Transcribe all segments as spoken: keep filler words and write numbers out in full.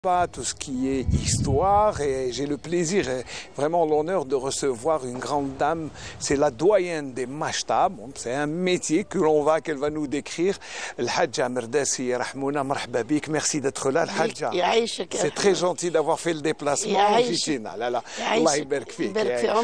Pas tout ce qui est histoire et j'ai le plaisir et vraiment l'honneur de recevoir une grande dame, c'est la doyenne des Machta. Bon, c'est un métier que l'on va qu'elle va nous décrire. Al-Hadja Merdassi Rahmouna, marhaba bik, merci d'être là Al-Hadja. C'est très gentil d'avoir fait le déplacement. Là, là. Allah يبارك فيك.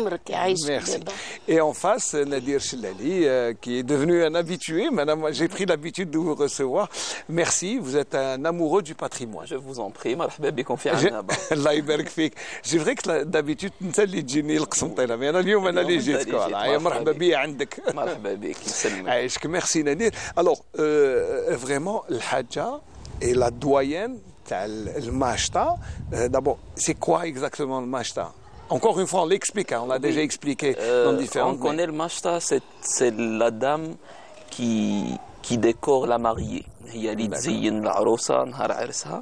Merci. Et en face, Nadir Chellali euh, qui est devenu un habitué. Maintenant, j'ai pris l'habitude de vous recevoir. Merci, vous êtes un amoureux du patrimoine. Je vous en prie. مرحبا بكم في عنا. الله يبارك فيك. جي فريك دابيتود انت اللي تجيني القسنطينه مي انا اليوم انا اللي جيتك فوالا مرحبا بيا عندك. مرحبا بك نسلمك. عايشك ميرسي نادير. الوغ فريمون الحاجه اي لا دويان تاع الماشطه. دابور سي كوا اكزاكتومون الماشطه؟ Encore une fois, on l'explique, hein, on l'a déjà expliqué euh, dans différentes... On connaît le mashta, c'est la dame qui, qui décore la mariée. هي اللي تزين العروسة نهار عرسها.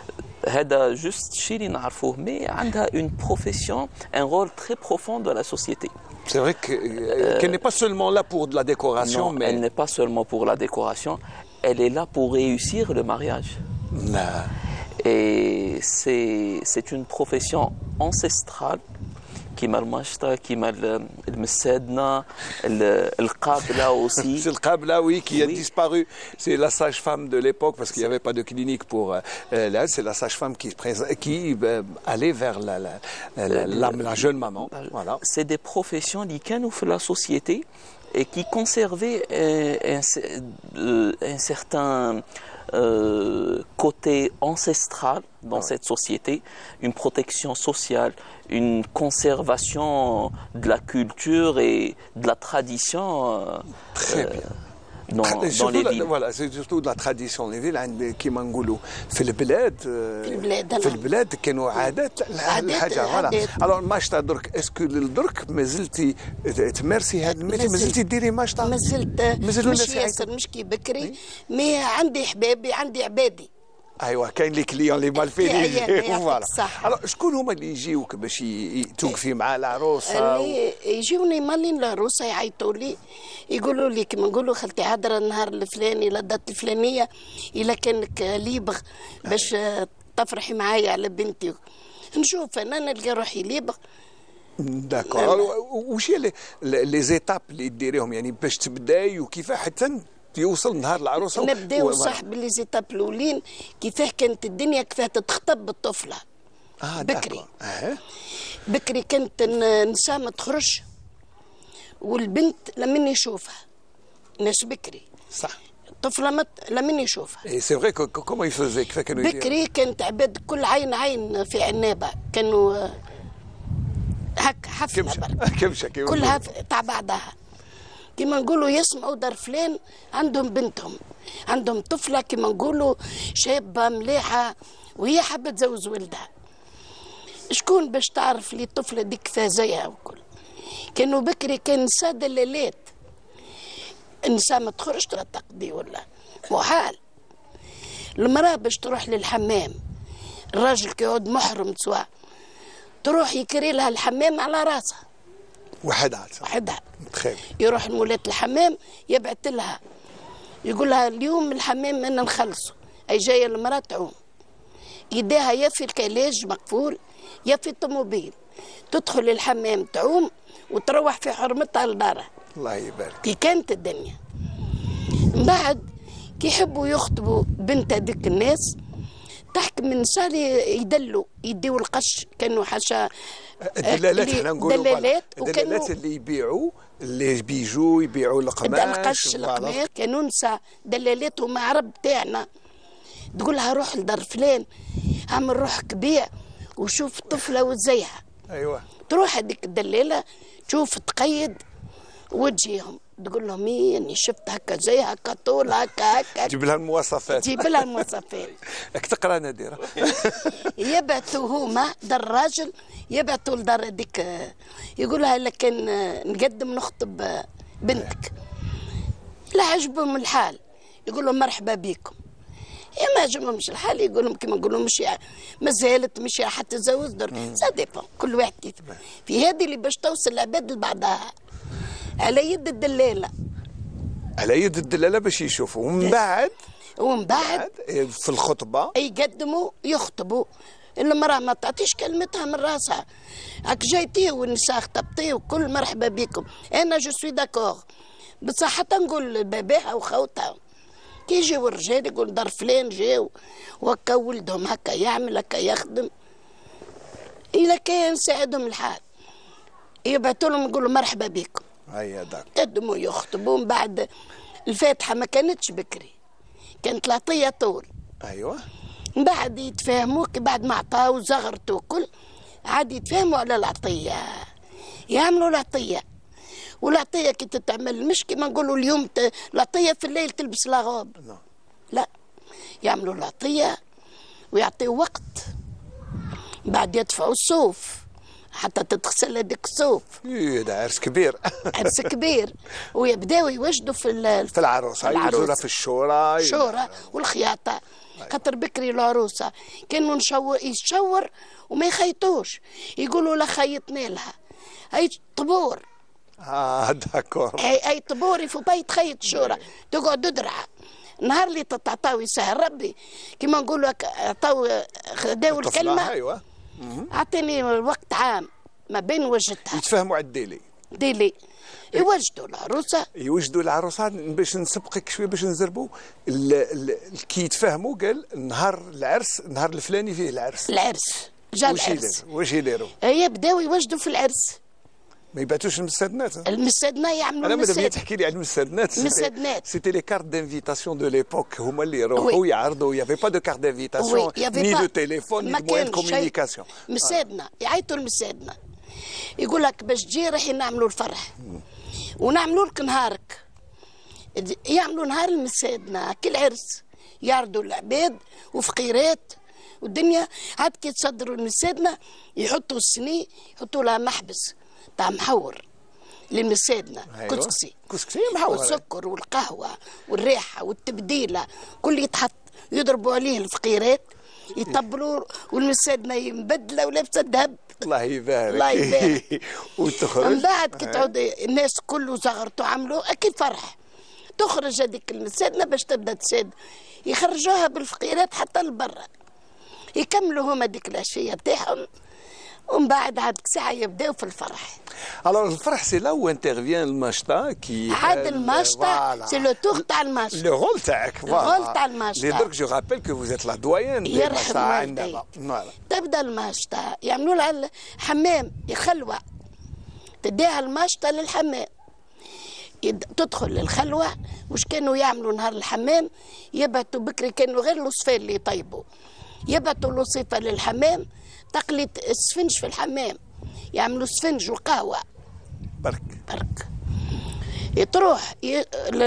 هذا juste شيء اللي نعرفوه، مي عندها une profession, un rôle très profond dans la société. C'est vrai qu'elle n'est pas seulement là pour de la décoration, non, mais... elle n'est pas seulement pour la décoration, elle est là pour réussir le mariage. Non. Et c'est une profession ancestrale. كيما المشطة كيما المسادنة القابلة aussi. C'est le Qabla, oui, qui a disparu. C'est la sage-femme de l'époque parce qu'il n'y avait pas de clinique pour euh, là. C'est la sage-femme qui, qui euh, allait vers la, la, la, la, la jeune maman. Voilà. C'est des professions qui كانوا في la société et qui conservaient un, un, un certain euh, côté ancestral dans ah ouais. cette société, une protection sociale, une conservation de la culture et de la tradition. Euh, Très bien. Dans, dans les villes. Voilà, c'est surtout de la tradition. Les villes, كيما نقولوا في البلاد في البلاد كانوا عادات الحاجه فوالا. الوغ ماشطه درك اسكو للدرك مازلتي تمارسي هذا الميتي، مازلتي ديري ماشطه؟ مازلت مش ياسر مش كي بكري، مي عندي حبابي عندي عبادي. ايوا كاين لي كليون لي مالفين فوالا. الوغ شكون هما اللي يجيوك باش توقفي مع العروسه؟ اللي يجيوني مالين العروسه يعيطوا لي يقولوا لي كيما نقولوا خالتي عذرا النهار الفلاني لا الدات الفلانيه الا كانك ليبغ باش تفرحي معايا على بنتي، نشوف انا نلقى روحي ليبغ. داكور. واش هي لي زيتاب اللي ديريهم يعني باش تبداي وكيف حتى يوصل نهار العروسه؟ نبداو صح باللي زيتاب الاولين كيفاه كانت الدنيا كيفاه تتخطب بالطفله. اه بكري. آه. بكري كانت النساء ما تخرج والبنت لمن يشوفها ناس بكري. صح. الطفله مت لمن يشوفها. اي سي فري كومون يفوزي كيفاه كانوا بكري كانت عباد كل عين عين في عنابه كانوا هكا حفله برك كمشه كلها تاع بعضها. كيما نقولوا يسمعوا دار فلان عندهم بنتهم عندهم طفله كيما نقولوا شابه مليحه وهي حابه تزوج ولدها. شكون باش تعرف لي الطفله ديك فازيها وكل. كانوا بكري كان نساء دلالات، النساء ما تخرجش ترى تقضي ولا محال. المراه باش تروح للحمام، الراجل كيعود محرم سواء تروح يكري لها الحمام على راسها وحدها وحدها. متخيل. يروح لمولات الحمام يبعث لها يقول لها اليوم الحمام انا نخلصه، اي جايه المراه تعوم يديها يا في الكلاج مقفول يا في الطوموبيل، تدخل الحمام تعوم وتروح في حرمتها لدارها. الله يبارك. كي كانت الدنيا من بعد كي يحبوا يخطبوا بنت هذيك الناس تحكي من نساء يدلوا يديوا القش، كانوا حاشا الدلالات احنا نقولوا دلالات الدلالات اللي يبيعوا اللي بيجوا يبيعوا القماش القش القماش. كانوا نساء دلالات هما عرب تاعنا، تقول لها روح لدار فلان اعمل روحك بيع وشوف الطفله وتزيها. ايوه. تروح هذيك الدلاله تشوف تقيد وتجيهم تقول لهم ايه اني شفت هكا زي هكا طول هكا هكا. تجيب لها المواصفات. تجيب لها المواصفات. راك تقرا نادره. يبعثوا هما دار الراجل يبعثوا لدار هذيك يقول لها لكن نقدم نخطب بنتك. لا عجبهم الحال يقول لهم مرحبا بكم. يا ما عجبهمش الحال يقول لهم كيما نقولوا مش ما زالت مش حتى تزوج درك. سا ديبون كل واحد كيف. في هذه اللي باش توصل العباد لبعضها على يد الدلاله. على يد الدلاله باش يشوفوا ومن بعد ومن بعد في الخطبه يقدموا يخطبوا. المراه ما تعطيش كلمتها من راسها. هاك جايتي والنساء خطبتي وكل مرحبا بكم، انا جو سوي داكور، بصح حتى نقول باباها وخوتها كي يجيو الرجال يقول دار فلان جاو وهكا ولدهم هكا يعمل هكا يخدم، الا كان نساعدهم الحال يبعثوا لهم يقولوا مرحبا بكم. هيا داك قدموا يخطبوا. من بعد الفاتحه ما كانتش بكري، كانت العطيه طول. ايوه. من بعد يتفاهموا كي بعد ما عطاو زغرتوا وكل عاد يتفاهموا على العطيه، يعملوا العطيه. والعطيه كي تتعمل مش كيما نقولوا اليوم ت... العطيه في الليل تلبس لاغوب، لا، يعملوا العطيه ويعطيوا وقت، بعد يدفعوا الصوف حتى تتغسل هذيك الصوف. ايه ده عرس كبير. عرس كبير. ويبداو يوجدوا في ال... في العروسه يوجدوا في الشورى الشورى والخياطه. خاطر بكري العروسه كانوا نشور يشور وما يخيطوش، يقولوا لا خيطنا لها هاي طبور. اه داكور. هاي هاي طبور يفو با يتخيط شورى، تقعد تدرع نهار اللي تتعطاو يسهل ربي كيما نقولوا عطاو داو الكلمه. ايوه. اعطيني وقت عام ما بين وجدتها يتفاهموا على الديلي ديلي يوجدوا العروسه يوجدوا العروسه. باش نسبقك شويه باش نزربوا كي يتفاهموا قال نهار العرس نهار الفلاني فيه العرس. العرس جا العرس واش يديروا؟ هي بداو يوجدوا في العرس. ما يبعثوش المستدنات. المستدنات يعملوا انا ماذا بيا تحكي لي على المستدنات. المستدنات سيتي لي كارت دانفيتاسيون دو ليبوك، هما اللي يروحوا يعرضوا. يافي با دو كارت دانفيتاسيون ني دو تيليفون ني دو موان دو كوميونيكاسيون. مسادنا يعيطوا المسادنا يقول لك باش تجي رايحين نعملوا الفرح ونعملوا لك نهارك. يعملوا نهار المسادنا كل عرس يعرضوا العباد وفقيرات والدنيا. عاد كي تصدروا المسادنا يحطوا السني يحطوا لها محبس تاع محور لمسادنا. أيوة. كسكسي كسكسي محور والسكر والقهوه والريحه والتبديله كل يتحط يضربوا عليه الفقيرات يطبلوا والمسادنا مبدله ولابسه الذهب. الله يبارك. الله يبارك. وتخرج من بعد كي تعود الناس كله زغرتوا عملوا اكيد فرح. تخرج هذيك المسادنا باش تبدا تساد يخرجوها بالفقيرات حتى لبرا يكملوا هما ديك العشيه تاعهم. ومن بعد عاد ساعه يبداو في الفرح. Alors الفرح سي لا و انترفيان الماشطا كي عاد الماشطا سي لو تور تاع الماشطا. لو رول تاعك الرول تاع الماشطا. لدرك جو رابيل كو فوز لا دويان دي الماشطا عندنا. تبدا الماشطا يعملوا لها حمام يخلوه، تديها الماشطا للحمام تدخل للخلوه. وش كانوا يعملوا نهار الحمام؟ يبعثوا بكري كانوا غير الوصفات اللي يطيبوا، يبعثوا الوصفه للحمام تقلي السفنج في الحمام، يعملوا سفنج وقهوه برك برك. تروح ي...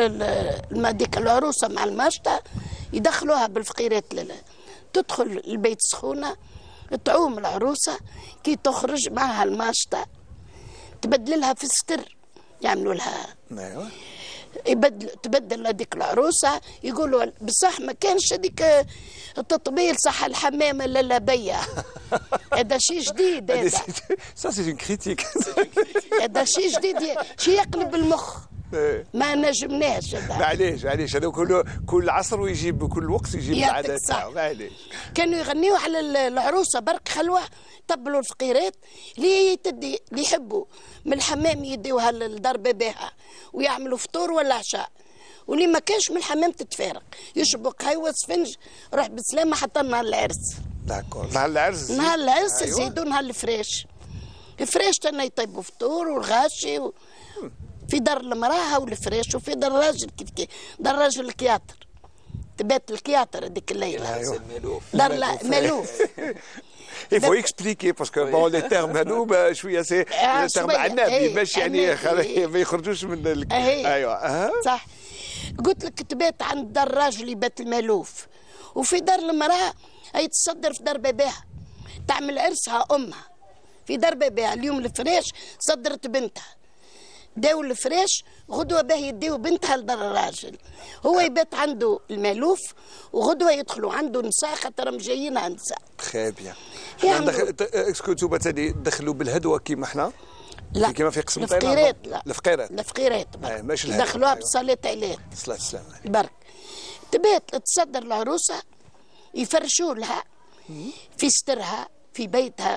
ديك العروسه مع الماشطه يدخلوها بالفقيرات لل... تدخل البيت سخونه تعوم العروسه كي تخرج معها الماشطه تبدل لها في الستر يعملوا لها. ايوه. يبدل تبدل هذيك العروسه يقولوا بصح ما كانش هذيك التطبيل صح الحمام لا لا بيا. هذا شيء جديد. هذا سا سي اون كريتيك. هذا شيء جديد شيء يقلب المخ. ما نجمناش هذا. معليش معليش هذا كل كل عصر ويجيب كل وقت يجيب العادات تاعو. معليش. كانوا يغنيوا على العروسه برك خلوه طبلوا الفقيرات اللي تدي اللي يحبوا من الحمام يديوها لدار باباها ويعملوا فطور ولا عشاء، واللي ما كانش من الحمام تتفارق يشربوا قهوه سفنج روح بالسلامه حتى نهار العرس. داكور. نهار العرس نهار العرس يزيدوا نهار الفريش. الفريش تنا يطيبوا فطور والغاشي و... في دار المراه والفريش وفي دار الراجل كيف كيف دار الراجل الكياتر تبات الكياتر هذيك الليله. أيوة. دار مالوف. Il faut expliquer parce que bon les termes هذو شويه سي ترم عنابي باش يعني ما يخرجوش من ايوه. صح. قلت لك تبات عند دار الراجل يبات المالوف وفي دار المراه هي تصدر في دار باباها تعمل عرسها امها في دار باباها. اليوم الفريش صدرت بنتها داو الفريش غدوه باه يديو بنتها لدار الراجل. هو يبات عنده المالوف وغدوه يدخلوا عنده نساء خاطرهم جايين عند نساء. تخي بيان. اسكو انتوما تدخلوا بالهدوه كيما حنا؟ لا كيما في قسم طيله؟ الفقيرات لا الفقيرات الفقيرات ماشي الهدوه. يدخلوها بصلاه عيلات. صلاه السلام برك تبات تصدر العروسة يفرشوا لها في سترها في بيتها،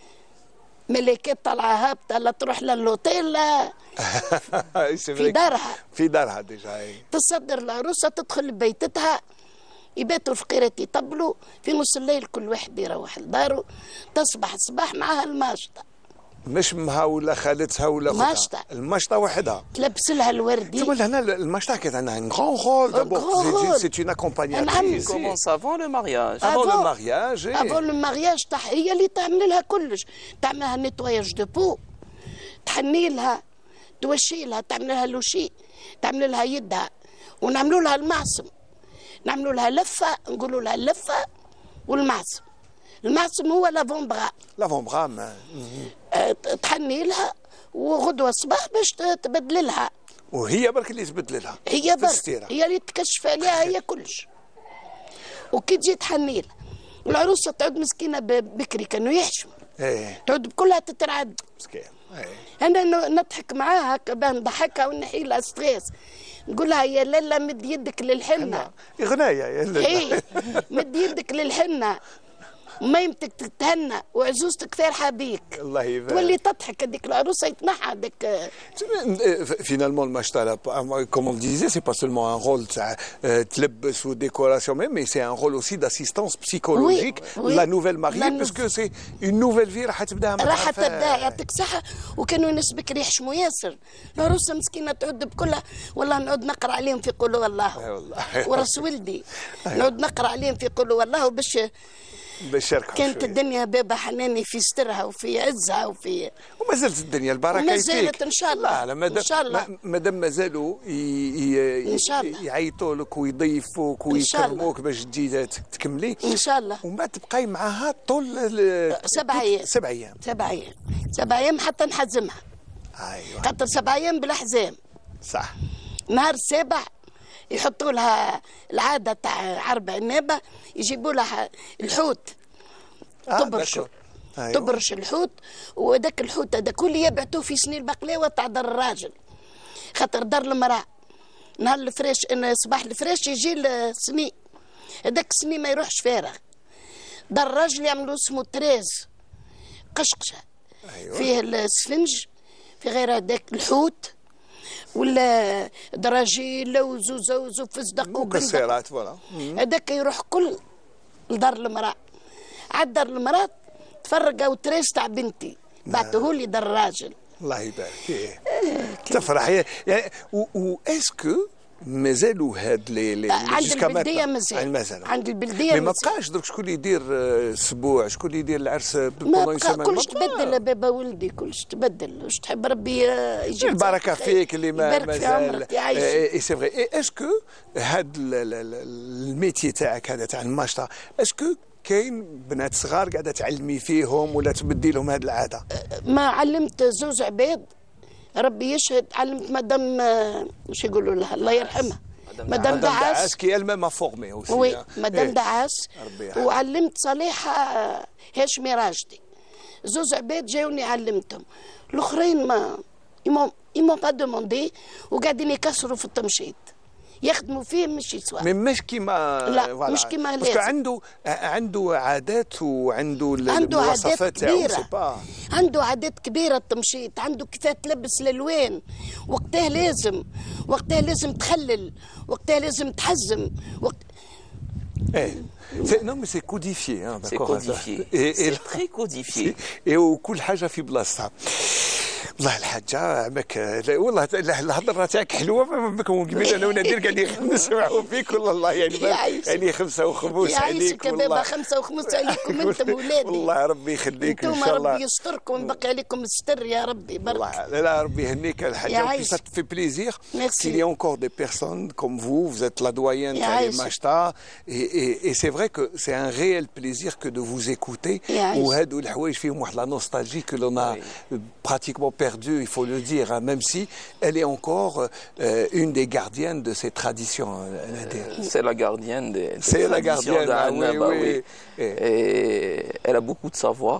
ملكات طالعة هابطة لا تروح للوتيل لا في دارها في دارها ديجا. تصدر العروسة تدخل بيتها، يباتوا الفقيرات يطبلوا في نص الليل، كل واحد يروح لداره، تصبح الصباح معها الماشطة، مش امها ولا خالتها ولا اختها، ماشطة الماشطة وحدها تلبس لها الوردي. شوف هنا الماشطة كانت عندها ان غران رول دابور، سي اون اكومبانياتريس. كومونس افون لو مارياج. افون لو مارياج افون لو مارياج تاعها هي اللي تعمل لها كلش، تعمل لها نيتواياج دو بو، تحني لها، توشي لها، تعمل لها لوشي، تعمل لها يدها، ونعملوا لها المعصم، نعملوا لها لفه، نقولوا لها اللفه والمعصم. المعصم هو لافون بغا، لافون بغا تحني لها وغدوه صباح باش تبدل لها، وهي برك اللي تبدل لها، هي برك هي اللي تكشف عليها هي كلش. وكي تجي تحني لها العروسه تعود مسكينه بكري كانوا يحشموا، ايه تعود بكلها تترعد مسكين. ايه انا نضحك معاها هكا باه نضحكها ونحي لها ستريس، نقول لها يا لالا مد يدك للحنه، غنايه يا لالا ايه مد يدك للحنه ما يمتك تتهنى وعزوزتك فرحه بيك. الله يبارك. تولي تضحك هذيك العروسه يتنحى هذاك. Finalement, le mashta, comme on le disait, c'est pas seulement un rôle de tlebs ou décoration même, mais c'est un rôle aussi d'assistance psychologique. Oui, oui. La nouvelle mariée, La parce que c'est une nouvelle vie راح تبداها ما راح تبدا يعطيك صحه. وكانوا الناس بكري يحشموا ياسر، العروسه مسكينه تعود بكلها، والله نعود نقرا عليهم في قولوا والله والله وراس ولدي نعود نقرا عليهم في قولوا والله باش بشاركهم. كانت شوية. الدنيا بابا حناني في سترها وفي عزها وفي وما زالت الدنيا البركه وما يفيك. زالت ان شاء الله. لا لا ان شاء الله مادام مازالوا إن شاء الله. يعيطوا لك ويضيفوك ويكرموك باش تجي تكملي ان شاء الله، ومن بعد تبقاي معاها طول سبع ايام سبع ايام سبع ايام سبع ايام حتى نحزمها. ايوه خاطر سبع ايام بالاحزام. صح. نهار السابع يحطوا لها العاده تاع عرب عنابه، يجيبوا لها الحوت تبرشوا أيوة. تبرش الحوت، وذاك الحوت هذا كل يبعثوه في سنين البقلاوه تاع دار الراجل، خاطر دار المراه نهار الفريش ان صباح الفريش يجي السني، هذاك السني ما يروحش فارغ. دار الراجل يعملوا اسمه تريز قشقشه. أيوة. فيه السفنج، في غير هذاك الحوت ولا دراجيل لوز وزوز وفزدق وكسيرات فوالا. هذاك يروح كل لدار المراه. عاد دار المراه تفرقوا تريس تاع بنتي بعثوه لي دار الراجل. الله يبارك. إيه. تفرح يعني. و اسكو مازالوا هاد لي لي عند البلديه مازال عند البلديه ما بقاش درك شكون اللي يدير اسبوع، شكون اللي يدير العرس ما بقى كلش تبدل بابا ولدي، كلش تبدل. واش تحب ربي يجيب البركه فيك اللي ما مازال. اي سي فري. اي اسكو هاد الميتي تاعك هذا تاع الماشطه، اسكو كاين بنات صغار قاعده تعلمي فيهم ولا تبدي لهم هذه العاده؟ ما علمت زوج عباد ربي يشهد، علمت مدام واش يقولوا لها الله يرحمها مدام دعاس كي elle m'a formé aussi. وي مدام دعاس. وعلمت صالحه هاشمي راشدي، زوج عباد جاوني علمتهم، الاخرين ما يمون با دوموندي وقاعدين يكسروا في التمشيط يخدموا فيه مش يسوى. مي مش كيما لا مش كيما لازم. عنده عنده عادات وعنده عنده المواصفات كبيرة. عنده عادات كبيرة التمشيط، عنده كيف تلبس الالوان، وقتها لازم وقتها لازم تخلل، وقتها لازم تحزم وقت... ايه non mais c'est codifié hein, c'est codifié c'est très codifié et وكل حاجة في بلاصتها. والله الحاجة عمك والله الهضرة تاعك حلوة، بكم قبيل انا ونادير قاعدين نسمعوا فيك والله يعني يعني خمسة وخموس عليك والله. بابا خمسة وخموس عليكم انتم ولادي. والله ربي يخليك ان شاء الله. ربي يستركم ويبقي عليكم الستر يا ربي برك. لا لا ربي يهنيك الحاجة. Ça te fait plaisir qu'il y ait encore des personnes comme vous, vous êtes la doyenne تاع الماشطة et c'est vrai que c'est un réel plaisir que de vous écouter. وهادو الحوايج فيهم واحد لا نوستالجي que l'on a pratiquement perdue, il faut le dire, hein, même si elle est encore euh, une des gardiennes de ces traditions. Euh, c'est la gardienne des, des c'est la gardienne, de Annaba, oui, oui. oui. Et, et elle a beaucoup de savoir.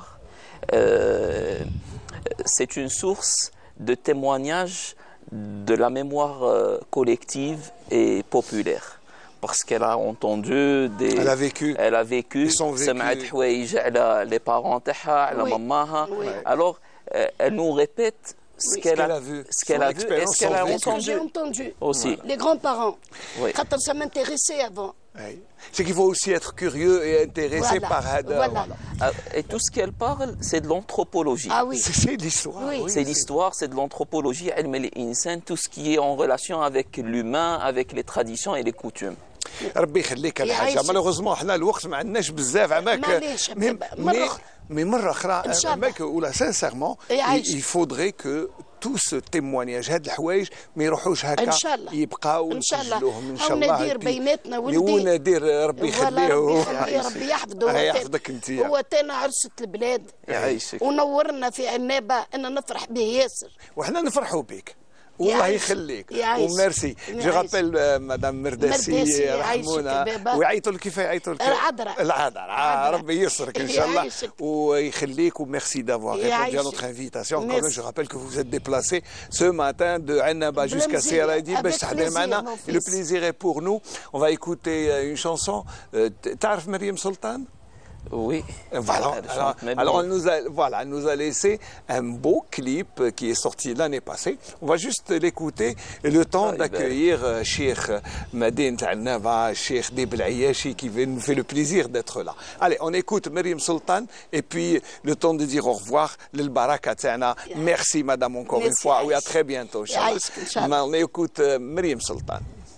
Euh, c'est une source de témoignage de la mémoire euh, collective et populaire. parce qu'elle a entendu des... Elle a vécu. Elle a vécu. Ils sont vécus. سمعت حوايج على les parents تاعها على Oui. ماماها. Oui. Alors, euh, elle nous répète ce Oui. qu'elle qu'elle a, a vu. ce qu'elle Son a vu et expérience, ce qu'elle a son vécu. Ce que j'ai entendu entendu. aussi. Les grands-parents. Oui. Quand ça m'intéressait avant. Oui. C'est qu'il faut aussi être curieux et intéressé Voilà. par Hada. Voilà. Ah, Et tout ce qu'elle parle, c'est de l'anthropologie. Ah oui. C'est c'est l'histoire. Oui. oui, C'est l'histoire, c'est de l'anthropologie, علم الإنسان, tout ce qui est en relation avec l'humain, avec les traditions et les coutumes. ربي يخليك الحاجه يعيشك. مالوغوزمون حنا الوقت ما عندناش بزاف عماك معليش، مي مرة مي أخرى. مي مره اخرى إن شاء الله. عماك ولا سانسيرمون يعيشك. il faudrait que tout ce témoignage هاد الحوايج ما يروحوش هكا إن شاء الله. يبقاو إن شاء الله. نسجلوهم ان شاء أو الله ندير هكي. بيناتنا ولدي. ونادير ربي ولا يخليه ربي يخليه ربي يحفظه. الله هو يحفظك تاني- انت. هو تانا عرسة البلاد. يعيشك. ونورنا في عنابة أن نفرح به ياسر. وحنا نفرحوا بك والله يعيش. يخليك يعيش. وميرسي يعيش. جو رابيل مدام مرداسي مرداسي يعيشك رحمونا بابا. ويعيطوا لك كيف يعيطوا لك العذراء. العذراء آه، العذراء. ربي يسرك ان شاء الله يعيشك. ويخليك وميرسي d'avoir répondu à يعيشك. notre invitation. Quand même, Merci. je rappelle que vous vous êtes déplacé ce matin de Annaba jusqu'à Blamzir. Seradi Avec باش تحضر plaisir, معنا. mon Le fils. plaisir est pour nous. On va écouter euh, une chanson. Euh, تعرف مريم سلطان؟ Oui. Voilà. Elle Alors, chante même alors, bien. elle nous a, voilà, elle nous a laissé un beau clip qui est sorti l'année passée. On va juste l'écouter et le temps Ah, d'accueillir euh, Cheikh Madine Ta'Nava, Cheikh Dib El-Ayashi qui nous fait le plaisir d'être là. Allez, on écoute Myriam Sultan et puis le temps de dire au revoir. L'Baraka Ta'na. Merci madame encore une Merci, fois. Oui, à Aïch. très bientôt. Inch'Allah. Aïch, Inch'Allah. On écoute euh, Myriam Sultan.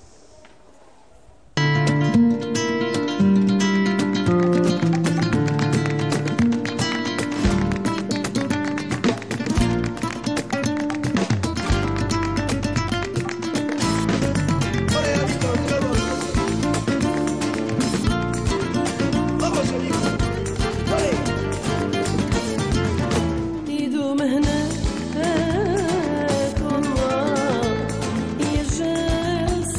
يدوم هناك الله يرجع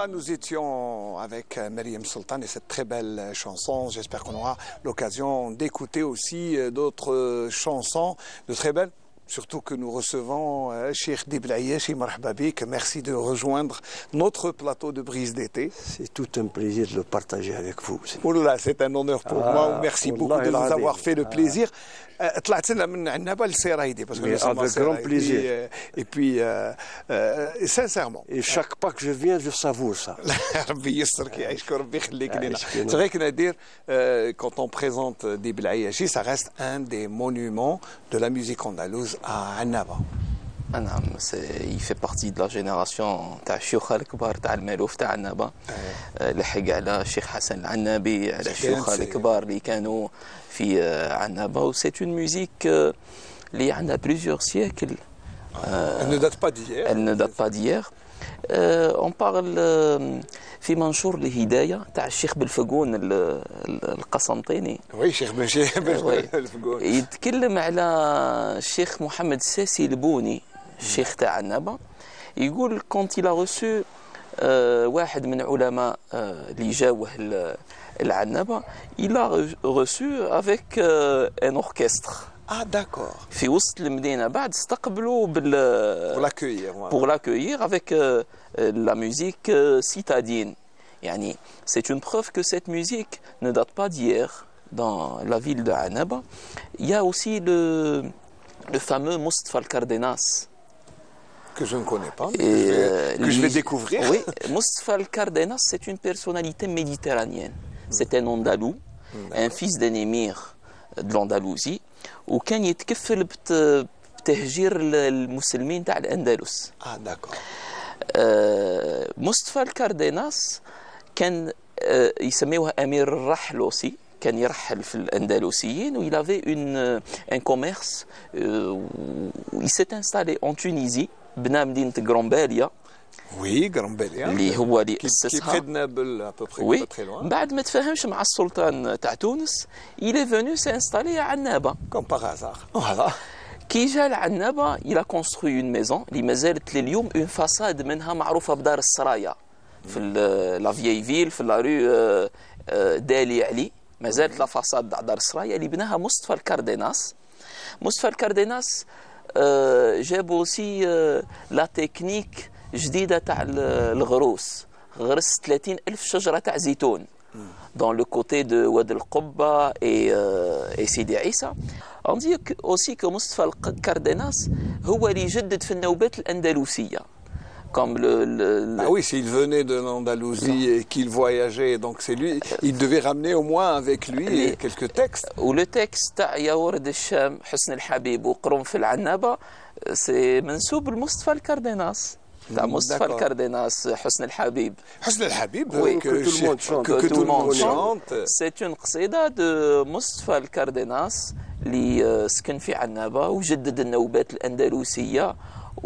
Voilà, nous étions avec Mariam Sultan et cette très belle chanson. J'espère qu'on aura l'occasion d'écouter aussi d'autres chansons de très belles. Surtout que nous recevons euh, Cheikh Dib Al-Ayachi, marhaba bik. Merci de rejoindre notre plateau de brise d'été. C'est tout un plaisir de le partager avec vous. Oula, c'est un honneur pour ah, moi. Merci beaucoup de nous avoir fait le plaisir. طلعت لنا من Annaba l'Seraïdi parce que nous sommes avec grand plaisir. Et, et puis, euh, euh, sincèrement. Et chaque pas que je viens, je savoure ça. ربي يسترك يعيشك وربي يخليك لنا. C'est vrai que Nadir, euh, quand on présente Dib Al-Ayachi, ça reste un des monuments de la musique andalouse à Annaba. نعم il fait partie de la génération تاع الشيوخ الكبار تاع المالوف تاع عنابة لحق على الشيخ حسن العنابي على الشيوخ الكبار اللي كانوا في عنابة و c'est une musique اللي عندها plusieurs siècles. Elle ne date pas d'hier. Elle ne date pas d'hier. On parle في منشور الهداية تاع الشيخ بالفقون القسنطيني. وي شيخ بالفقون. يتكلم على الشيخ محمد الساسي البوني الشيخ تاع عنابة. يقول quand il a reçu واحد من علماء اللي جاوه العنابة il a reçu avec un orchestre. Ah d'accord. في وسط المدينة بعد استقبلوا بال pour l'accueillir. Pour l'accueillir avec euh, la musique euh, citadine. Yani, c'est une preuve que cette musique ne date pas d'hier dans la ville de Annaba. Il y a aussi le, le fameux Mustafa Al-Cardenas. Que je ne connais pas, mais Et, que, je vais, euh, que je vais découvrir. Oui, Mustafa Al-Cardenas, c'est une personnalité méditerranéenne. C'est un Andalou, un fils d'un émir de l'Andalousie, وكان يتكفل بتهجير المسلمين تاع الأندلس. Ah d'accord. مصطفى الكارديناس كان يسميوه أمير الرحلوسي، كان يرحل في الأندلسيين و il avait une un commerce. Il s'est installé en Tunisie بنا مدينة غرامباليا. Oui, Grambélia. اللي هو اللي Qui, qui أسسها. près de Naples, à peu près, Oui. pas très loin. بعد ما تفاهمش مع السلطان تاع تونس il est venu s'installer à Annaba. Comme par hasard. Voilà. كي جا لعنابة il a construit une maison اللي ما زالت لليوم une façade منها معروفة بدار السرايا في لا فيي فيل في لا رو دالي علي. ما زالت لا فاصاد تاع دار السرايا اللي بناها مصطفى الكارديناس. مصطفى الكارديناس جاب اوسي لا تكنيك جديدة تاع الغروس. غرس ثلاثين ألف شجرة تاع زيتون dans le côté de Ouad el-Qobba et, euh, et Sidi Issa. On dit aussi que Mustafa Al-Cardenas هو اللي يجدد في النوبات الأندلسية. Comme le, le, le... Ah oui, s'il venait de l'Andalousie et qu'il voyageait, donc c'est lui, il devait ramener au moins avec lui les... quelques textes. Ou le texte تاع يا ورد الشام حسن الحبيب وقرنفل العنابة c'est منسوب لمصطفى الكارديناس. تاع مصطفى الكارديناس حسن الحبيب. حسن الحبيب oui, que, que, tout le monde chante. Que, que tout le monde chante. C'est une قصيدة de مصطفى الكارديناس اللي سكن في عنابة وجدد النوبات الأندلسية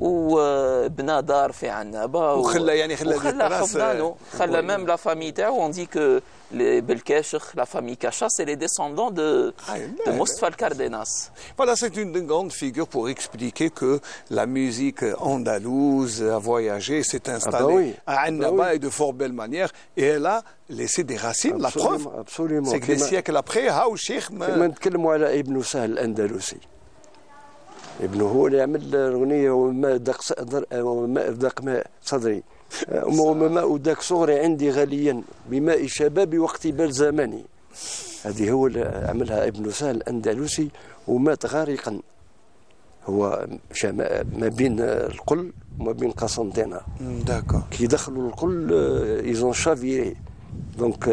وبنى دار في عنابة وخلى يعني خلى وخلى حفظانه خلى même la famille تاعو. On dit que les Belkachich, la famille Kacha, c'est les descendants de, ah, de Mustafa Al-Cardenas. Voilà, c'est une grande figure pour expliquer que la musique andalouse a voyagé, s'est installée ah bah oui. à Annaba bah oui. et de fort belle manière, et elle a laissé des racines. Absolument, la preuve, absolument. C'est que des siècles après, Haou Sheikh. كما نتكلموا على ابن سهل الأندلسي. ابنه هو اللي عمل الأغنية وما دق وما دق ماء صدري. وماء داك صغري عندي غاليا بماء شبابي واقتبال زماني. هذه هو اللي عملها ابن سهل الأندلسي ومات غارقا. هو ما بين القل وما بين قسنطينة. داكور. كي دخلوا القل ايزون شافيري دونك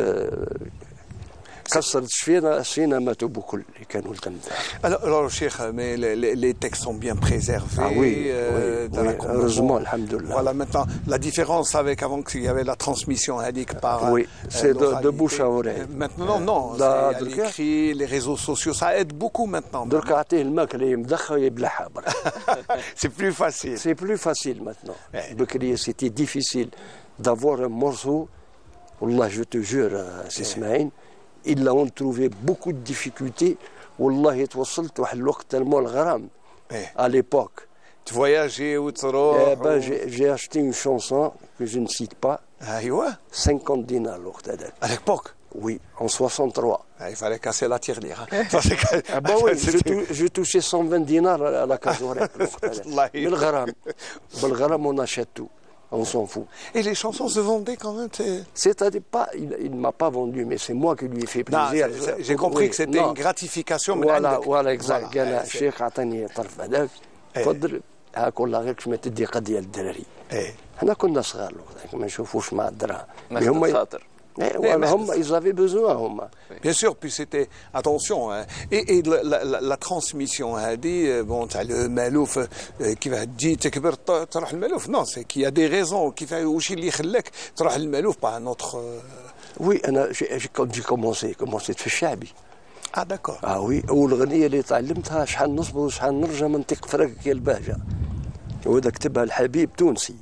كسرت شفينا شفينا ماتوا بكل اللي كانوا الدم. Alors, alors Cheikh, mais les, les, les textes sont bien préservés. Ah oui, euh, oui, oui heureusement, alhamdoulilah. Voilà, maintenant, la différence avec avant qu'il y avait la transmission hadique par... Oui, c'est de, de bouche à oreille. Maintenant, non, non, c'est l'écrit, les réseaux sociaux, ça aide beaucoup maintenant. C'est plus facile. C'est plus facile maintenant. C'était difficile d'avoir un morceau, Wallah, je te jure, Sismaïn, ils ont trouvé beaucoup de difficultés. والله توصلت واحد الوقت تلمو الغرام à l'époque تفواياجي Eh وتروح ben, j'ai j'ai acheté une chanson que je ne cite pas, ايوا cinquante dinars الوقت هذاك. à l'époque. Oui, en soixante-trois. Ah, il fallait casser la tirelire. Hein. Parce que- Ah bah oui, je, c'était- tou- je touchais cent vingt dinars à la Kazorek. الله يهديك. بالغرام. بالغرام, on achète tout. On s'en fout. Et les chansons se vendaient quand même. c'est- C'est-à-dire pas, il ne m'a pas vendu, mais c'est moi qui lui ai fait Non, plaisir. c'est- c'est- j'ai compris Oui, que c'était non. une gratification. من Voilà, عندك. voilà, exact. Voilà, قال ouais, c'est- الشيخ عطاني الطرف هذاك. إيه. تفضل هاك والله غير كش ما تدي قد ديال الدراري. إيه. حنا كنا صغار الوقت ما نشوفوش مع الدراهم. ما mais هما خاطر. إيه، إيه، voilà, ما هما ils avaient besoin هما. Bien sûr, puis c'était attention hein. et, et la, la, la, la transmission هذه bon تاع المالوف كيفاه تجي تكبر ت- تروح المالوف non c'est qu'il y a des raisons كيفاه وش اللي خلاك تروح المالوف pas un autre Oui, انا j'ai j'ai- quand j'ai commencé commencé في الشعبي. ah d'accord اه وي اول اغنيه اللي تعلمتها شحال نصبر وشحال نرجع منطق فرق يا البهجه. وهذا كتبها الحبيب تونسي.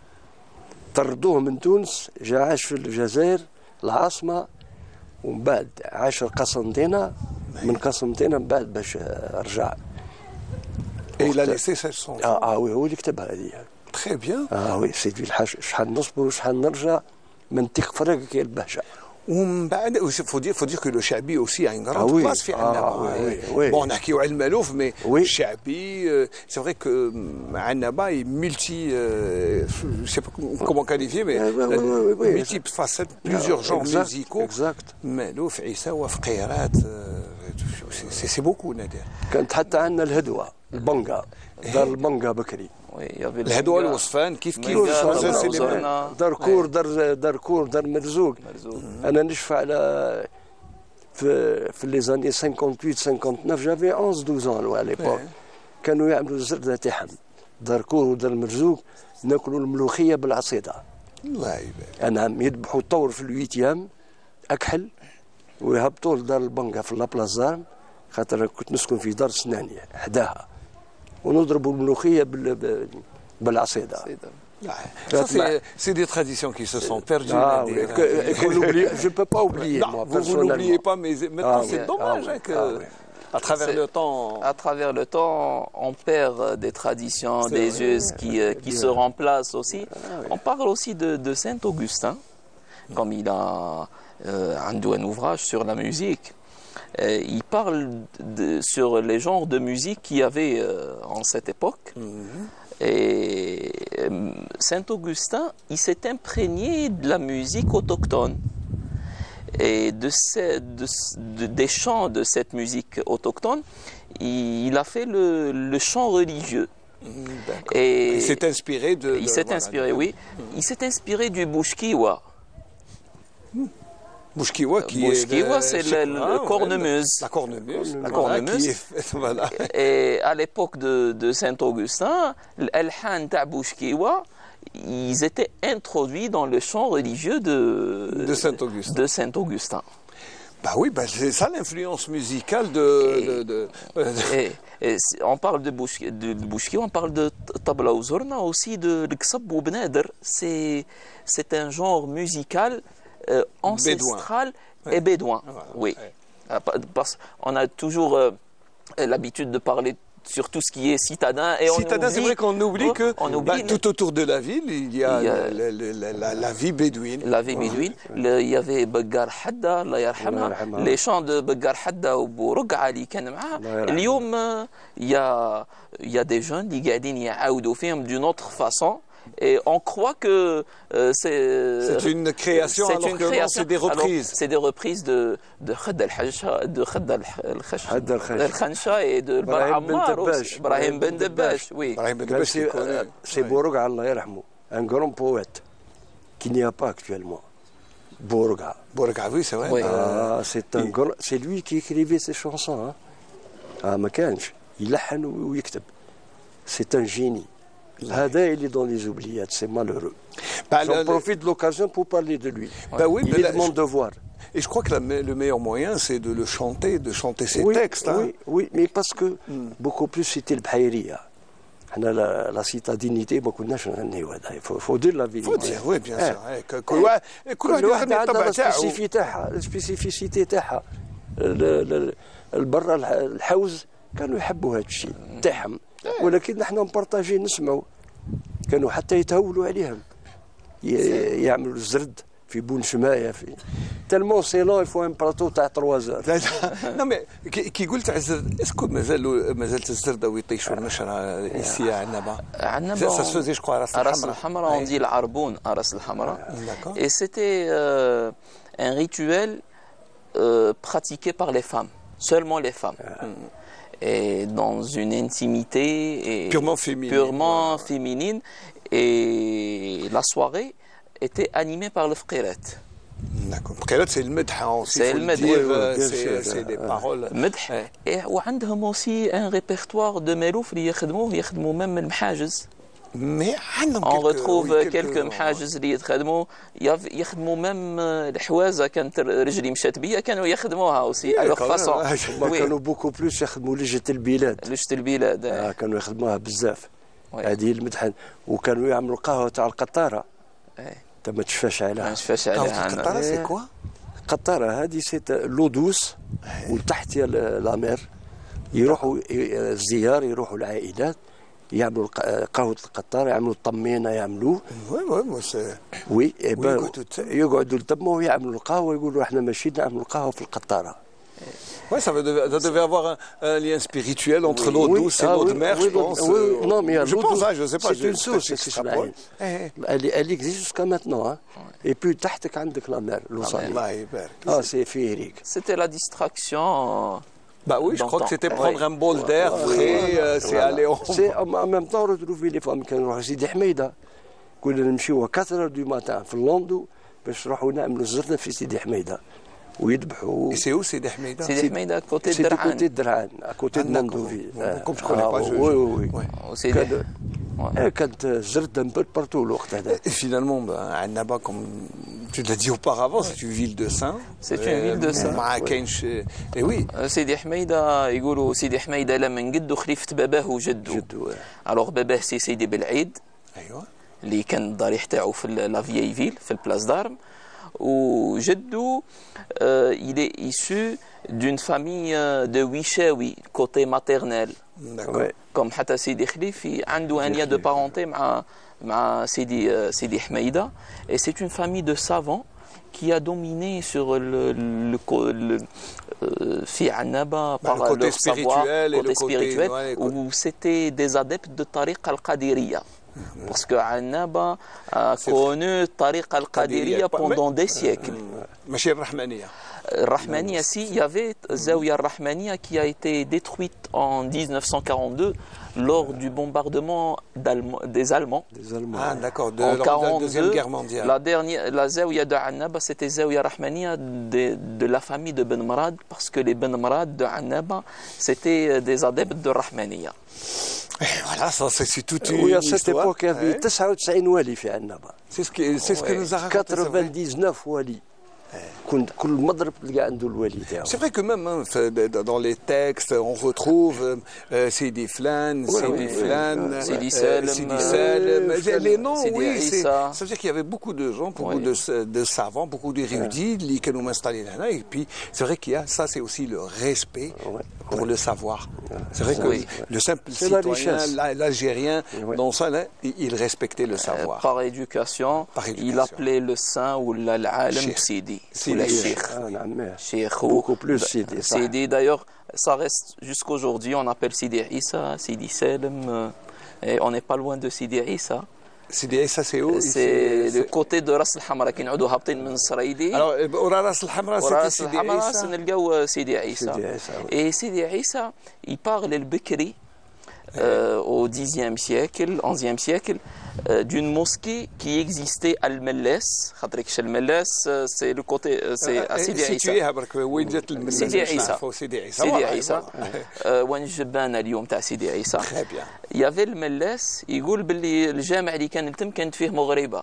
طردوه من تونس جا عاش في الجزائر العاصمه ومن بعد عاش قسنطينه من قسنطينه من بعد باش آه، رجع. et il a laissé cette chanson اه اه وي هو اللي كتبها هذه. très bien اه وي سيدي الحاج شحال نصبر وشحال نرجع منطق فرق يا البهجه. ومن بعد il faut dire faut dire que le Chabi aussi a une grande Ah oui. place في Ah عندنا oui, oui, oui. bon نحكيو على المالوف mais Oui. Chabi euh, c'est vrai que عندنا est multi euh, je sais pas comment qualifier mais Oui, oui, oui, oui, oui. multiples facettes plusieurs genres Exact, musicaux exact. مالوف عيسى فقيرات c'est beaucoup نادر كانت حتى عندنا الهدوه البنقه دار البنقه بكري. Oui, il y avait le الهدوء Menga, الوصفان كيف كيف Menga, ça, Menga, c'est les mêmes. Ozorna. دار كور دار دار كور دار مرزوق. مرزوق. انا نشفع على في في لي زاني ثمانية وخمسين ثمانية وتسعين جافي احد اثنا عشر على ليبوك. كانوا يعملوا الزردة تاعهم دار كور ودار مرزوق ناكلوا الملوخيه بالعصيده. الله يبارك نعم يذبحوا الطور في الويتيام اكحل ويهبطوا لدار البنقه في لابلازار خاطر كنت نسكن في دار سنانيه حداها ونضربوا الملوخيه بال- ب- بالعصيده. Ça, c'est- c'est des traditions qui se sont perdues. Ah Nadir, oui, hein. que- et qu'on oublie, je ne peux pas oublier, Non, moi, vous, vous personnellement. n'oubliez pas, mais maintenant Ah c'est oui, dommage ah oui, hein, que, ah oui. à travers C'est- le temps. À travers le temps, on perd des traditions, C'est des vrai. us qui, euh, qui se remplacent aussi. On parle aussi de, de Saint-Augustin, comme il a euh, un, un ouvrage sur la musique. Euh, il parle de- sur les genres de musique qu'il y avait euh, en cette époque. Et euh, Saint-Augustin, il s'est imprégné de la musique autochtone et de, ces- de- de- des chants de cette musique autochtone. Il a fait le, le chant religieux. D'accord. Et Il s'est inspiré de. il de- s'est voilà, inspiré, de- oui. Il s'est inspiré du Bouchkiwa. Bouchkiwa qui Bouchkiwa, est. c'est je sais le- pas, le ouais, cornemuse. La cornemuse. La voilà, cornemuse. qui est- voilà. Et à l'époque de, de Saint-Augustin, l'Alhan ta Bouchkiwa, ils étaient introduits dans le chant religieux de, De Saint-Augustin. de Saint-Augustin. Bah oui, bah c'est ça l'influence musicale de. de, de- de- Et, et si on parle de Bouchki, de, de Bouchki, on parle de Tabla Ouzorna aussi, de l'Ksab ou Bnader. C'est c'est un genre musical euh, ancestral et bédouin. Voilà, Oui. ouais. Ah, pa- Parce qu'on a toujours euh, l'habitude de parler sur tout ce qui est citadin. Et on Citadin, c'est oublie- vrai qu'on oublie Oh, que on oublie bah, tout autour de la ville, il y a, Il y a- le- le- le- la, la vie bédouine. la vie bédouine. Le- Il y avait Bagar Hadda, Allah yarhamha. Allah yarhamha. Les chants de Bagar Hadda ou Bourga اللي كان معاه. Allah yarhamha. اليوم euh, il y a il y a des jeunes اللي قاعدين يعاودوا فيهم d'une autre façon. Et on croit que euh, c'est C'est une création, c'est alors une que non, création. c'est des Alors, reprises. c'est des reprises de de Khad al-Hajja, de Khad al-Khash, Khad al-Khash. al-Khansha et de Ibrahim Ben Bar Ammar aussi. Dabbash. Ibrahim Ben Dabbash, oui. Ibrahim Ben قال Dabbash, c'est C'est connu. euh, c'est Ouais. Bourga, Allah yarhamou, un grand poète qu'il n'y a pas actuellement. Bourga. Bourga, oui, c'est vrai. Oui. Ah, c'est un grand- c'est lui qui écrivait ses chansons. Hein. Ah, ما كانش يلحن ويكتب. C'est un génie. هذا il est dans les oubliettes, c'est malheureux. Bah, J'en le- le- profite de l'occasion pour parler de lui. Bah oui, il mais est là, de mon je- devoir. Et je crois que la me- le meilleur moyen, c'est de le chanter, de chanter ses oui, textes. hein. oui, oui, mais parce que beaucoup plus c'était le بحيرية. حنا la, la citadinité ما كناش نغنيو هذا. Il faut, faut dire la vérité. Faut dire, oui, bien Eh. sûr. eh, que- كل واحد كل واحد كل واحد يغني عندها الطبع تاعو. السبيسيفي تاعها السبيسيفيسيتي تاعها ال- ال- البرة الح- الحوز كانوا يحبوا هذا الشيء تاعهم، ولكن نحن نبارطاجي نسمعوا. كانوا حتى يتهولوا عليهم يعملوا الزرد في بون شمايه في تالمون سي لون يفو ان بلاطو تاع ثلاث زار. نو مي كي قلت على الزرد اسكو مازالوا مازالت الزرده ويطيشوا النشره ايسي عنابه؟ عنابه سا سوزي جو كوا راس الحمراء اون دي العربون راس الحمراء. Et c'était euh, un rituel euh, pratiqué par les femmes, seulement les femmes. Et dans une intimité et purement féminine. Purement féminine. Et la soirée était animée par le fqirat. D'accord. Fqirat, c'est le medh. C'est le medh. C'est des paroles. Medh. Et وعندهم aussi un répertoire de melouf اللي يخدموه يخدموا même المحاجز. Mais on retrouve quelques محاجز اللي يخدموا يخدموا même الحوازه كانت رجلي مشات بيا كانوا يخدموها aussi à leur façon. كانوا بوكو بلوس يخدموا لجة البلاد. لجة البلاد. آه كانوا يخدموها بزاف. هذه المدحن وكانوا يعملوا القهوه تاع القطاره. انت ما تشفاش عليها. ما تشفاش عليها. القطاره سي كوا؟ القطاره هذه سي لو دوس وتحت يا لا مير يروحوا الزيار يروحوا العائلات يعملوا قهوه القطاره يعملوا الطمينه يعملوه. وي وي سي وي يقعدوا يتموا ويعملوا القهوه يقولوا احنا ماشيين نعملوا القهوه في القطاره. Oui, ça devait, ça devait avoir un, un lien spirituel entre oui, l'eau oui, douce et ah, l'eau oui, de mer, oui, je pense. Oui, oui, non, mais je pense, hein, je sais pas. C'est une source qui se rapproche. Elle, elle existe jusqu'à maintenant. Hein. Et puis, تحتك عندك la mer, l'eau salée. Ah, c'est féerique. C'était la distraction. Bah oui, je crois que c'était prendre un bol d'air frais, c'est aller au... C'est en même temps retrouver les femmes qui كانوا سيدي حميدة. كنا نمشيو quatre heures du matin في اللوندو باش نروحوا نعملوا الزرده في سيدي حميدة. ويذبحوا. سي او سيدي حميده؟ سيدي حميده كوتي درعان. كوتي درعان كوتي موندوفي. كوم جو كوني با. وي وي وسيدي كانت زرده من بارتو الوقت هذا. Finalement, Annaba, comme tu l'as dit auparavant, c'est une ville de saints. C'est une ville de saints. مع كاينش اي وي. سيدي حميده يقولوا سيدي حميده لما قدو خليفه باباه وجدو. جدو. الوغ باباه سي سيدي بالعيد. ايوه. اللي كان الضريح تاعو في لا فيي فيل في البلاص دارم. وجدو euh, il est issu d'une famille de Wishawi côté maternel. D'accord. Comme حتى سيدي خليفي عنده un lien de parenté مع مع سيدي سيدي حميدة. Et c'est une famille de savants qui a dominé sur le, le, le euh, في عنابة par le côté leur savoir, spirituel côté et le spirituel, côté où c'était des adeptes de tariqa al-Qadiriyya. Parce que Annaba a connu Tariqa al-Qadiriyya pendant des siècles. ماشي الرحمانية. Rahmaniya, si, il y avait Zawiya Rahmaniya qui a été détruite en dix-neuf cent quarante-deux lors du bombardement des Allemands. Des Allemands. Ah d'accord, de, en de la Deuxième Guerre mondiale. La dernière, la Zawiya de Annaba, c'était Zawiya Rahmaniya de, de la famille de Ben Mrad, parce que les Ben Mrad de Annaba, c'était des adeptes de Rahmaniya. Voilà, ça c'est toute une oui, à histoire. cette époque, il y avait تسعة وتسعين والي في Annaba. C'est ce que c'est ce que nous a raconté. quatre-vingt-dix-neuf والي. كل مضرب تلقى عنده الوالي تاعو. C'est vrai que même hein, dans les textes on retrouve euh, Sidi Flan, Sidi Flan, Sidi Salem, Sidi Salem, les noms oui, c'est ça veut dire qu'il y avait beaucoup de gens, beaucoup de, de savants, beaucoup d'érudits qui nous installés là et puis c'est vrai qu'il y a ça c'est aussi le respect pour le savoir. C'est vrai que le simple citoyen l'Algérien dans ça là, il respectait le savoir. Par éducation, il appelait le saint ou l'Alam Sidi. C'est le Cheikh. Cheikh. Beaucoup plus Sidi. Sidi, d'ailleurs, ça reste jusqu'aujourd'hui. On appelle Sidi Issa, Sidi Salem. Et on n'est pas loin de Sidi Issa. Sidi Issa, c'est où? C'est le côté de Ras al-Hamra qui nous a من Sraïdi. Alors, Ras al-Hamra, c'était Sidi Issa. C'est نلقاو Sidi Issa. Et Sidi Issa, il parle le Bekri. Euh, au dixième siècle, onzième siècle, euh, d'une mosquée qui existait à Al-Melles. C'est le côté, c'est à Sidi Issa. Sidi Issa. Sidi Issa. وين جبنا اليوم تاع سيدي عيسى. Il y avait الملس يقول باللي الجامع اللي كان تم كانت فيه مغربة.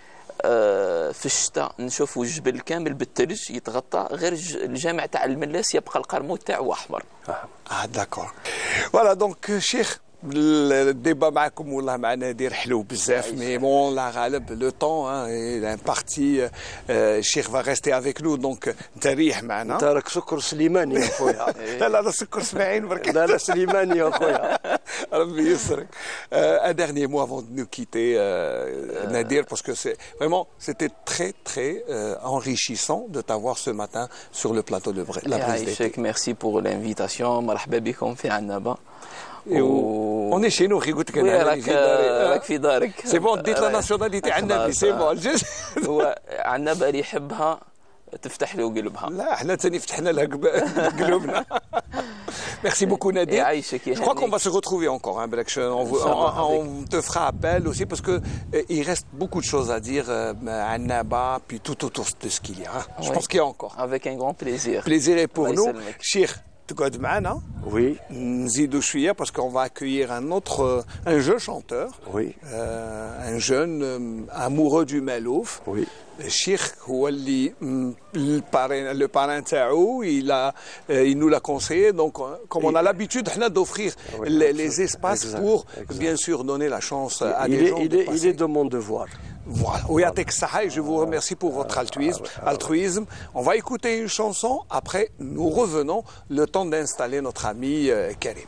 في الشتاء نشوفوا الجبل كامل بالثلج يتغطى غير الجامع تاع الملاس يبقى القرمود تاعو احمر. Ah d'accord. Voilà donc Cheikh, الديبا معكم والله مع نادر حلو بزاف مي بون لا غالب لو طون ان بارتي الشيخ va rester avec nous donc انت ريح معنا. انت راك سكر سليماني يا خويا. لا لا سكر سماعين برك. لا لا سليماني يا خويا. ربي يسرك. Un dernier mot avant de nous quitter, euh, Nadir, parce que c'est vraiment, c'était très très euh, enrichissant de t'avoir ce matin sur le plateau de la Brise d'été. Merci pour l'invitation. مرحبا بكم في عنابة. On est chez nous, Rigout. C'est bon, dites la nationalité عنابي, c'est bon. هو عنابة اللي يحبها تفتح له قلبها. لا احنا ثاني فتحنا لها قلوبنا. Merci beaucoup Nadir. Je crois qu'on va se retrouver encore, hein, Black. On, on, on te fera appel aussi parce que euh, il reste beaucoup de choses à dire à Annaba, puis tout autour de ce qu'il y a. Hein. Je oui. pense qu'il y a encore. Avec un grand plaisir. Plaisir est pour nous. Cheikh, tu connais معنا? Oui. Nzidou Chouya, parce qu'on va accueillir un autre, un jeune chanteur. Oui. Euh, un jeune euh, amoureux du Malouf. Oui. الشيخ هو اللي le parrain تاعو il a il nous l'a conseillé donc comme on a l'habitude حنا d'offrir les, les espaces exact, pour exact. bien sûr donner la chance à il des est, gens il de est, passer. Il est de mon devoir. Voilà. ويعطيك الصحة et je vous remercie pour votre altruisme. altruisme. On va écouter une chanson, après nous revenons le temps d'installer notre ami euh, Karim.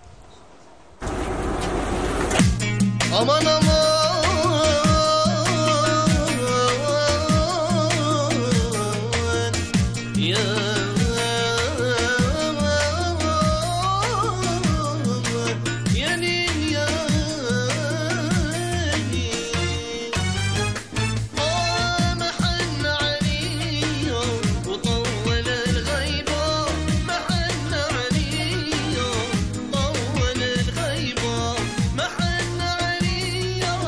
Aman aman محن علي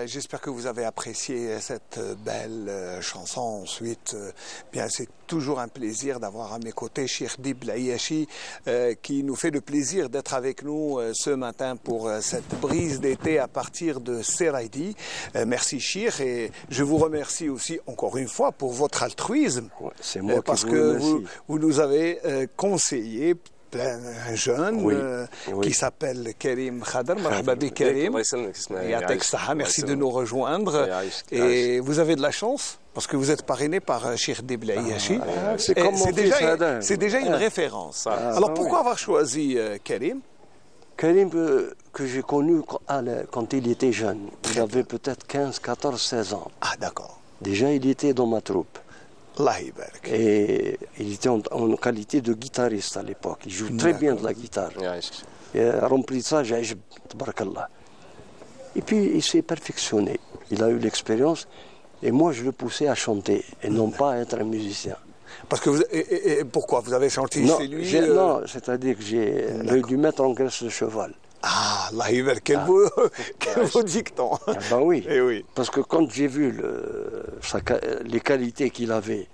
j'espère que vous avez apprécié cette belle euh, chanson. Ensuite, euh, bien, c'est toujours un plaisir d'avoir à mes côtés Cheikh Dib L'Ayachi euh, qui nous fait le plaisir d'être avec nous euh, ce matin pour euh, cette brise d'été à partir de Seraidi. Euh, merci Cheikh, et je vous remercie aussi encore une fois pour votre altruisme. Ouais, c'est moi euh, qui parce vous que remercie. vous, vous nous avez euh, conseillé un jeune Oui, euh, oui. qui s'appelle Karim Khadr. Marhaba bi Karim. Yatek Saha, merci de nous rejoindre. Et vous avez de la chance parce que vous êtes parrainé par euh, Cheikh Dib L'Ayachi. Ah, c'est Et comme mon c'est fils déjà, Adam. c'est déjà une Ah. référence. Ah, Alors ah, pourquoi oui. avoir choisi euh, Karim? Karim, euh, que j'ai connu quand, à la- quand il était jeune, il avait peut-être quinze, quatorze, seize ans. Ah d'accord. Déjà, il était dans ma troupe. Allah يبارك. Et il était en, en qualité de guitariste à l'époque. Il joue très bien de la guitare. Et, euh, remplissage, عجب, tabarakallah. Et puis, il s'est perfectionné. Il a eu l'expérience. Et moi, je le poussais à chanter et non pas à être un musicien. Parce que vous, et, et- et pourquoi vous avez chanté Non, chez lui j'ai- euh, non, c'est-à-dire que j'ai j'ai dû mettre en graisse le cheval. Ah, Allah يبارك. Quel beau, quel beau dicton. Ah ben oui. Eh oui. Parce que quand j'ai vu le- sa ca- les qualités qu'il avait,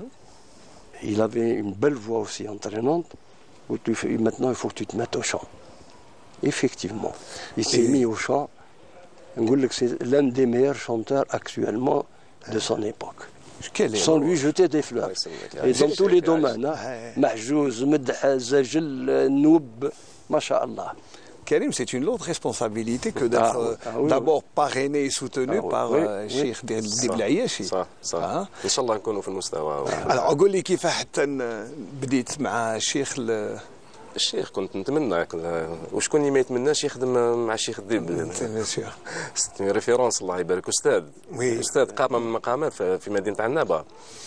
il avait une belle voix aussi entraînante. Où tu fais, maintenant, il faut que tu te mettes au chant. Effectivement, il s'est Et- mis au chant. On dit que c'est l'un des meilleurs chanteurs actuellement de son époque. Quel Sans héros. lui jeter des fleurs. Et dans tous les domaines. Hein. Mahjouz, Medha, Zajil, Noub, Masha'Allah. Karim, c'est une lourde responsabilité que d'être Ah, euh, ah oui, d'abord parrainé et soutenu Ah oui, par oui, euh, oui. Cheikh Dib L'Ayachi. صح صح آه. ان شاء الله نكونوا في المستوى. Alors قول لي كيف حتى ن- بديت مع الشيخ ال- الشيخ كنت نتمنى كن- وشكون اللي ما يتمناش يخدم مع الشيخ ديب. Bien sûr. سيتي ريفيرونس الله يبارك، استاذ وي. استاذ قامه من المقامات في في مدينه عنابه.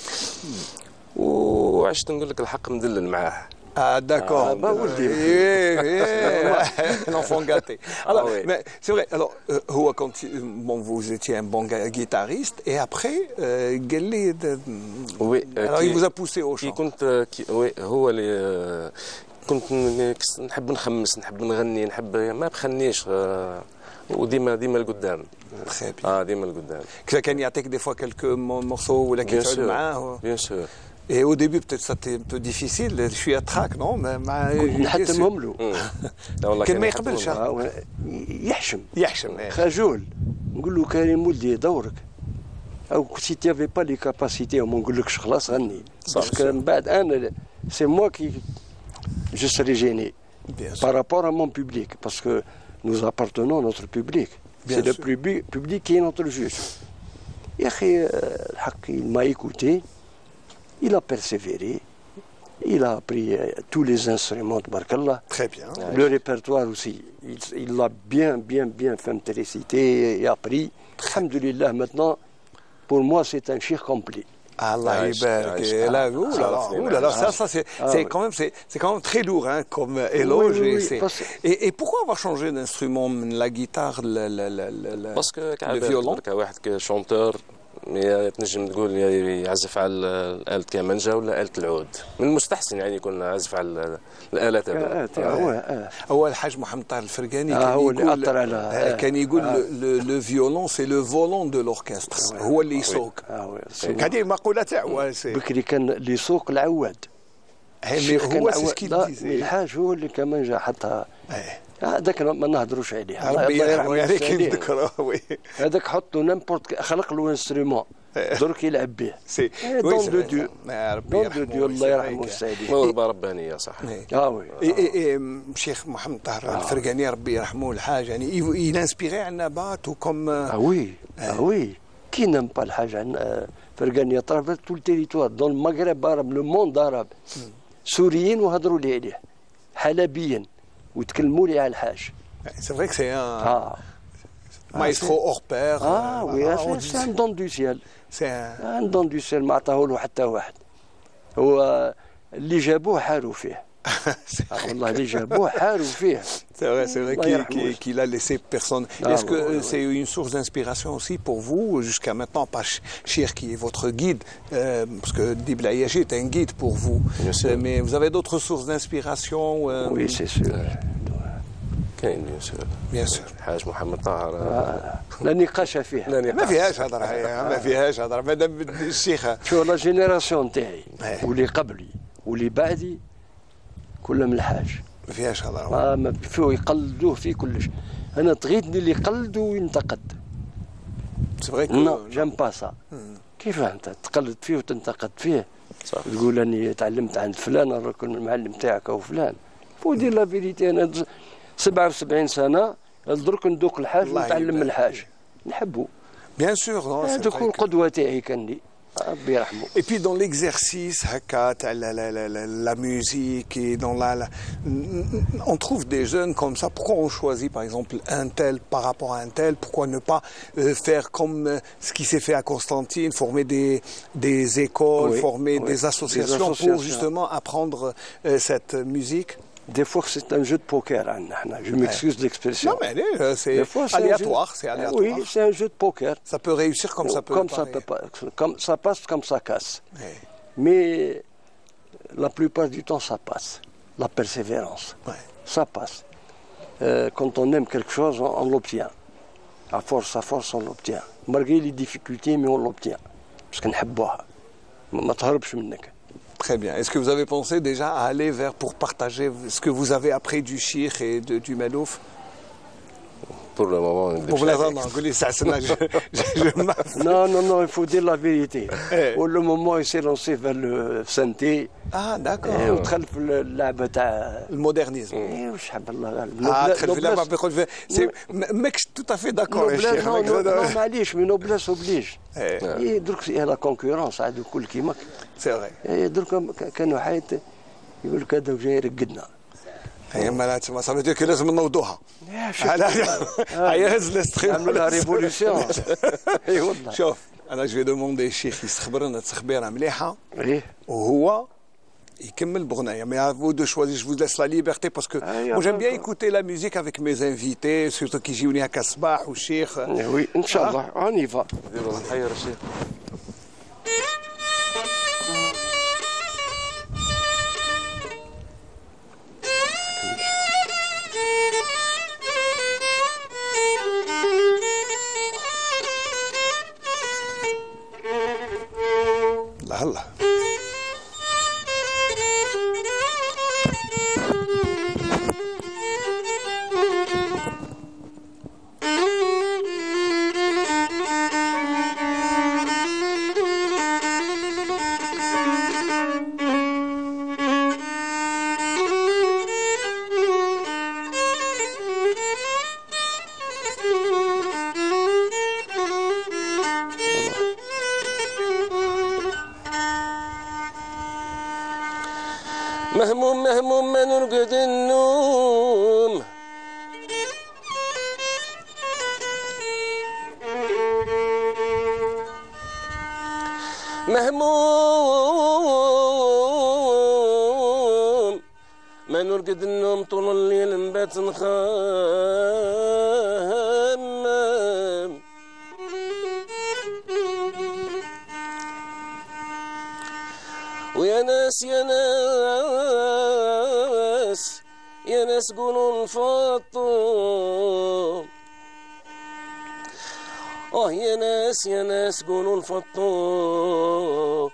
وعشت نقول لك الحق مدلل معاه. Ah d'accord. Ah, bah, vous le dites. Eh, eh, un enfant gâté. Alors, Ah oui. mais c'est vrai. Alors, euh, Houa, quand il- bon, vous étiez un bon ga- guitariste, et après, euh, قال لي de- وي alors il vous a poussé au كي chant. كنت كي وي هو اللي كنت ن- نحب نخمس، نحب نغني، نحب ما بخنيش، آه، وديما ديما لقدام. Très bien. اه ديما لقدام. كذا كان يعطيك des fois quelques morceaux ولا كي Bien تقعد sûr, معاه. bien sûr. Et au début, peut-être ça c'était un peu difficile. Je suis à trac, non? Mais مع- نحتمهم له. مم. لا والله كان ما يحب يقبلش. الله. آه، و- يحشم يحشم. إيه. خجول. نقول له كريم ولدي دورك. او سي تي افي با لي كاباسيتي وما نقولكش خلاص غني. صح. باسكو من بعد انا سي موا كي je serai gêné Bien sûr. par rapport à mon public parce que nous appartenons à notre public. Bien C'est le sûr. public, public qui est notre juge. يا اخي الحق il m'a écouté, il a persévéré, il a appris euh, tous les instruments tabarakallah. Très bien. Le répertoire aussi, il il l'a bien, bien, bien fait réciter et appris. Alhamdulillah, maintenant, pour moi, c'est un cheikh complet. Allah عايش- يبارك. عايش. Et là, ouh là là, Ah, ouh là là, ça, ça c'est, Ah, c'est oui. quand même, c'est, c'est quand même très lourd, hein, comme éloge. Oui, oui, et, oui, c'est- parce- et, et pourquoi avoir changé d'instrument, la guitare, le, le, le, le- le- باسكو le كعبة violon? كواحد كشونتور يا تنجم تقول يا يعزف على آلة كمانجا ولا آلة العود، من المستحسن يعني يكون عازف على الآلات هذا. آه، آه، آه. هو الحاج محمد طاهر الفرقاني آه، كان هو اللي يقول أثر على- آه، كان يقول لو فيولون سي لو فولون دو لوركستر، هو اللي يسوق. آه، وي. سي- هذه مقولة تاعو. سي- بكري كان اللي يسوق العواد. هي- الشيخ كان هو سي عواد. سكي لا، ديزي. الحاج هو اللي كمان جا حطها. إيه. هذاك ما نهضروش عليه. الله ربي الله يرحمه، يعني كي السليم. نذكره. وي. هذاك حطوا نيمبورت خلق له انسترومون درك يلعب به. سي دون سي- دو ديو. آه، ربي دون يرحمه. دو ديو، وي، الله سي يرحمه vrai que- السيدي. موهبة ربانية صح. اه وي. Et, et, et Cheikh Mohamed Tahar الفرقاني ربي يرحمه الحاج يعني il, il inspirait Annaba tout comme Ah oui, ah oui. Qui n'aime pas le Hajj euh, Fergani à travers tout le territoire, dans le Maghreb arabe, le monde arabe. سوريين وهضروا لي عليه حلبيين وتكلموا لي على الحاج. c'est vrai que c'est un اه maestro hors pair. اه euh, وي on سي dit- ان دون دو سيال. c'est un ان دون دو سيال ما عطاه له حتى واحد. هو اللي جابوه حاروا فيه. c'est آه والله اللي جابوه حاروا فيه. c'est vrai, c'est vrai Allah qu'il yarhamou. qu'il- qu'il a laissé personne. Ah, Est-ce que ouais, ouais, euh, c'est une source d'inspiration aussi pour vous jusqu'à maintenant, pas Ch- Cheikh qui est votre guide, euh, parce que Dib L'Ayachi est un guide pour vous, Bien sûr. Euh, mais vous avez d'autres sources d'inspiration euh, Oui, c'est sûr. كاين بيان سور بيان سور الحاج محمد طاهر. آه. لا نقاش فيه. لا نقاش. ما فيهاش هضره هي، ما فيهاش هضره مادام الشيخ. شو لا جينيراسيون تاعي واللي قبلي واللي بعدي كلهم من الحاج. ما فيهاش هضره. ما ما فيه يقلدوه في كلش. انا تغيتني اللي يقلد وينتقد. سي فري نو جيم با سا. كيف انت تقلد فيه وتنتقد فيه؟ صح. تقول اني تعلمت عند فلان راك المعلم تاعك او فلان. فو دير لا فيريتي. انا سبعة وسبعين سنه درك ندوق الحاج ونتعلم من الحاج نحبه. بيان سور. هذوك هو القدوه تاعي كان لي ربي يرحمه. Et puis dans l'exercice, la, la, la, la, la musique et dans la, la, on trouve des jeunes comme ça. Pourquoi on choisit par exemple un tel par rapport à un tel? Pourquoi ne pas euh, faire comme euh, ce qui s'est fait à Constantine, former des, des écoles, oui, former oui, des, associations des associations pour justement apprendre euh, cette musique? Des fois c'est un jeu de poker. Je m'excuse de l'expression. Non mais c'est aléatoire, c'est aléatoire. Oui, c'est un jeu de poker. Ça peut réussir comme ça peut. Comme ça peut pas, comme ça passe, comme ça casse. Oui. Mais la plupart du temps ça passe. La persévérance, oui. Ça passe. Euh, quand on aime quelque chose, on, on l'obtient. À force, à force, on l'obtient. Malgré les difficultés, mais on l'obtient. Parce qu'on n'حبوها. ما تهربش منك. Très bien. Est-ce que vous avez pensé déjà à aller vers pour partager ce que vous avez appris du Chir et de, du Malouf? Pour le moment, pour l'instant, non. Ça, ça, je, je, je non, non, non, il faut dire la vérité. Eh. Pour le moment, il s'est lancé vers le synthé. Ah, d'accord. Et ودخل في اللعبة تاع المودرنيزم. اي وش حب الله. اه دخل في اللعبة سي ماكش تو افي داكور يا شيخ. نو معليش مي نوبلاس اوبليج. اي درك لا كونكورونس عاد كل كيما. سي فري. درك كانوا حيت يقول لك هذا جاي يرقدنا. هي ما صافي ديك لازم نوضوها. هيا هز الاستخدام. عملوا ريفوليسيون. اي والله. شوف انا جو دوموندي الشيخ يستخبرنا تخبيره مليحه. ايه. وهو يكمل بغنايه. Mais à vous de choisir, je vous laisse la liberté parce que moi j'aime bien écouter la musique avec mes invités, surtout qui يجيوني هكا الصباح والشيخ. وي ان شاء الله on y va. نديروا نحير الشيخ. هلا مهموم مهموم ما نرقد النوم مهموم ما نرقد النوم طول الليل نبات نخمم ويا ناس يا ناس يا ناس قولوا نفطوا اه يا ناس يا ناس قولوا نفطوا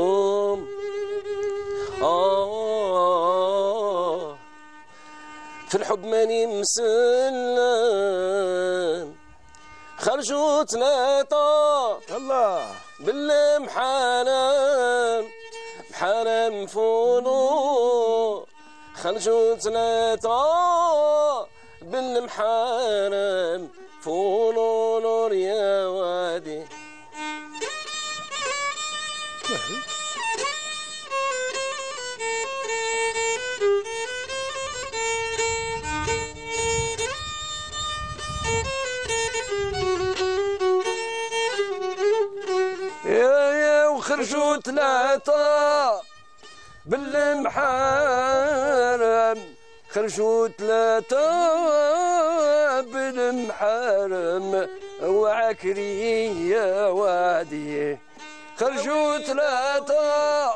اه في الحب ماني مسلم خرجوا ثلاثة الله بالمحرم محرم فولو خرجوا ثلاثة بالمحرم فولو نور يا وادي خرجوا ثلاثة بالمحارم خرجوا ثلاثة بالمحارم وعكري يا وادي خرجوا ثلاثة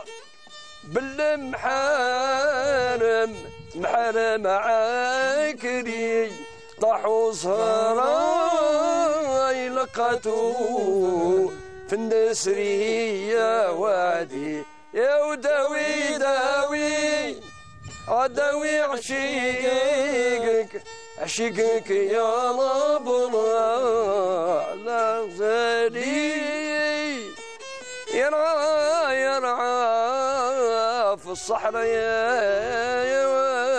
بالمحارم محارم عكري طاحوا صهرا يلقاتو في النسرية وادي يا وداوي داوي عداوي عشيقك عشيقك يا نبض على غزالي يرعى يرعى في الصحراء يا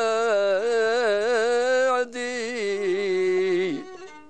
وادي.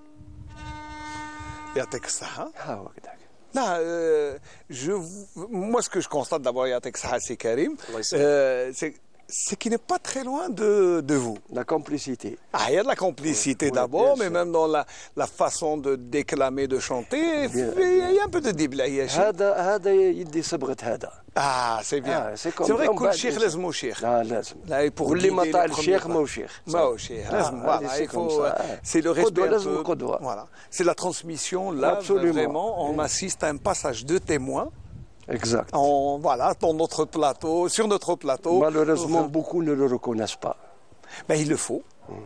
يعطيك الصحة. ها هو كذاك. Là, euh, je, moi, ce que je constate d'abord, Yatek Saha, c'est Karim, euh, c'est c'est qu'il n'est pas très loin de, de vous. La complicité. Ah, il y a de la complicité Oui, oui, d'abord, bien mais sûr. même dans la, la façon de déclamer, de chanter, Bien, il y a un peu de diblaïachi. هذا هذا يدي صبغة هذا. Ah, c'est bien. Ah, c'est comme- c'est vrai que on كل va شيخ dire- لازمو شيخ. لا لازم. Là, et pour واللي ما guider طاع les premiers الشيخ pas. ماهو شيخ. ماهو شيخ. لازم Ah, voilà, c'est il comme faut, ça. c'est le قدوة، respect un لازم peu. قدوة. Voilà. C'est la transmission. Là, Absolument. vraiment, on assiste à un passage de témoins. Exact. En, voilà, dans notre plateau, sur notre plateau. Malheureusement, Enfin, beaucoup ne le reconnaissent pas. ben, il le faut.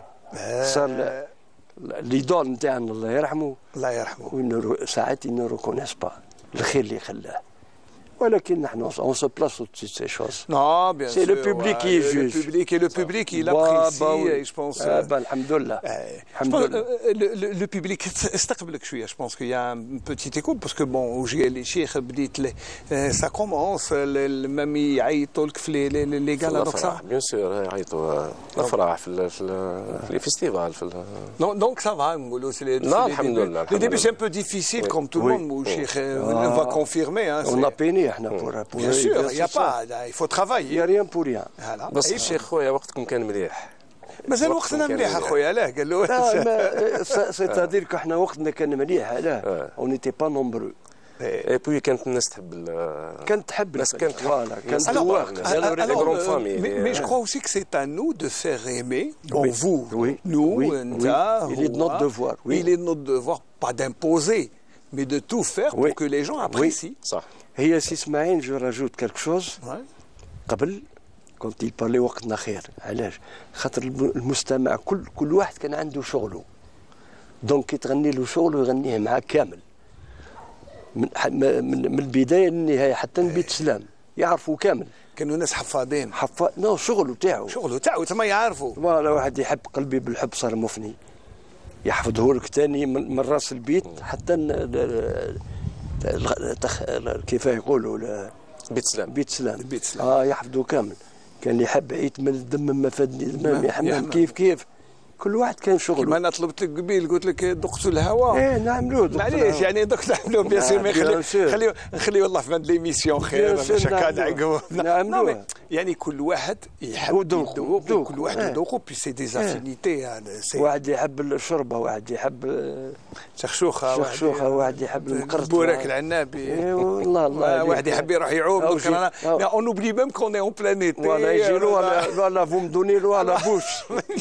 صار ل- الإيدول نتاعنا الله يرحمه الله يرحمه. وإنه ساعات ne reconnaissent pas الخير اللي خلاه. ولكن نحن on se place au-dessus de ces choses. Non, bien C'est sûr. le public ouais, qui le, juge. Le public et le public, il Bah, apprécie, bah oui. et je pense. Ah, euh, bah, alhamdoulilah. euh, je Alhamdoulilah. pense, euh, le, le, le public, استقبلك شوية. Je pense qu'il y a un petit écho parce que bon, وجي les شيخ بديت لي, euh, ça commence, même يعيطوا لك في les les les galas donc ça. بيان سور يعيطوا الافراح في ال- في ال- في الفيستيفال في ال- Non, donc ça va, Moulo, c'est les, Non, c'est les alhamdoulilah, débuts. Les débuts, c'est un alhamdoulilah. peu difficile, Oui. comme tout le Oui. monde, Mou Cheikh, euh, Ah. on va confirmer. Hein, On c'est- a peiné احنا pour pour Bien sûr, il n'y a c'est ça. pas, là, il faut Il n'y a travailler. rien pour rien. Voilà. بس Et- الشيخ خويا وقتكم كان مليح. مازال وقتكم وقتنا كان مليح مليح. اخويا، لا قال له لا ما سيتادير كحنا وقتنا كان مليح علاه on n'était pas nombreux. اي بوي كانت الناس تحب ال- كانت تحب بس كانت تحب. فوالا كانت Alors, دواغ alors, كانوا les alors, grandes euh, familles, mais, les- mais je crois aussi que c'est à nous de faire aimer, bon, Oui. vous, Oui. nous, Oui. Nda, Oui. Il est de notre Roua, devoir, oui. Il est de notre devoir, pas d'imposer, mais de tout faire Oui. pour que les gens apprécient. صح. هي سي اسماعيل جو راجوت كالك شوز Ouais. قبل كنت يبارلي وقتنا خير علاش خاطر الم- المستمع كل كل واحد كان عنده شغله دونك كي تغني له شغله يغنيه معاه كامل من ح- من من البدايه للنهايه حتى نبيت سلام يعرفوا كامل كانوا ناس حفاظين، حفا نو شغله تاعو شغله تاعو تما يعرفوا. فوالا واحد يحب قلبي بالحب صار مفني يحفظه لك ثاني من, من راس البيت حتى ن- ل- ل- تخ- كيف يقولوا ل- بيت سلام. بيت سلام بيت سلام. اه يحفظوا كامل كان اللي يحب عيت من الدم ما فادني المام يا حمام يحمم. كيف كيف كل واحد كان كما شغله انا طلبت لك قبيل قلت لك دقتوا الهواء. ايه نعملوه معليش يعني دوك نعملوه بيان سور، ما بيان خلي سور. خلي نخلي والله في هاد ليميسيون خير بيان سور باش هكا نعملوه. نعقبوا. نعملوه. نو، مي يعني كل واحد يحب وذوقه. يذوق، ذوقه. كل واحد إيه. يذوقه، بي سي دي زافينيتي هذا سي واحد يحب الشربه واحد يحب شخشوخه، واحد شخشوخه واحد يحب المقرط بوراك العنابي. ايه والله الله واحد يحب يروح يعوم. أو دونك جي- انا أو- اون اوبلي ميم كون اي اون بلان ايتي. ولا يجي له ولا ولا vous me donnez l'eau à la bouche.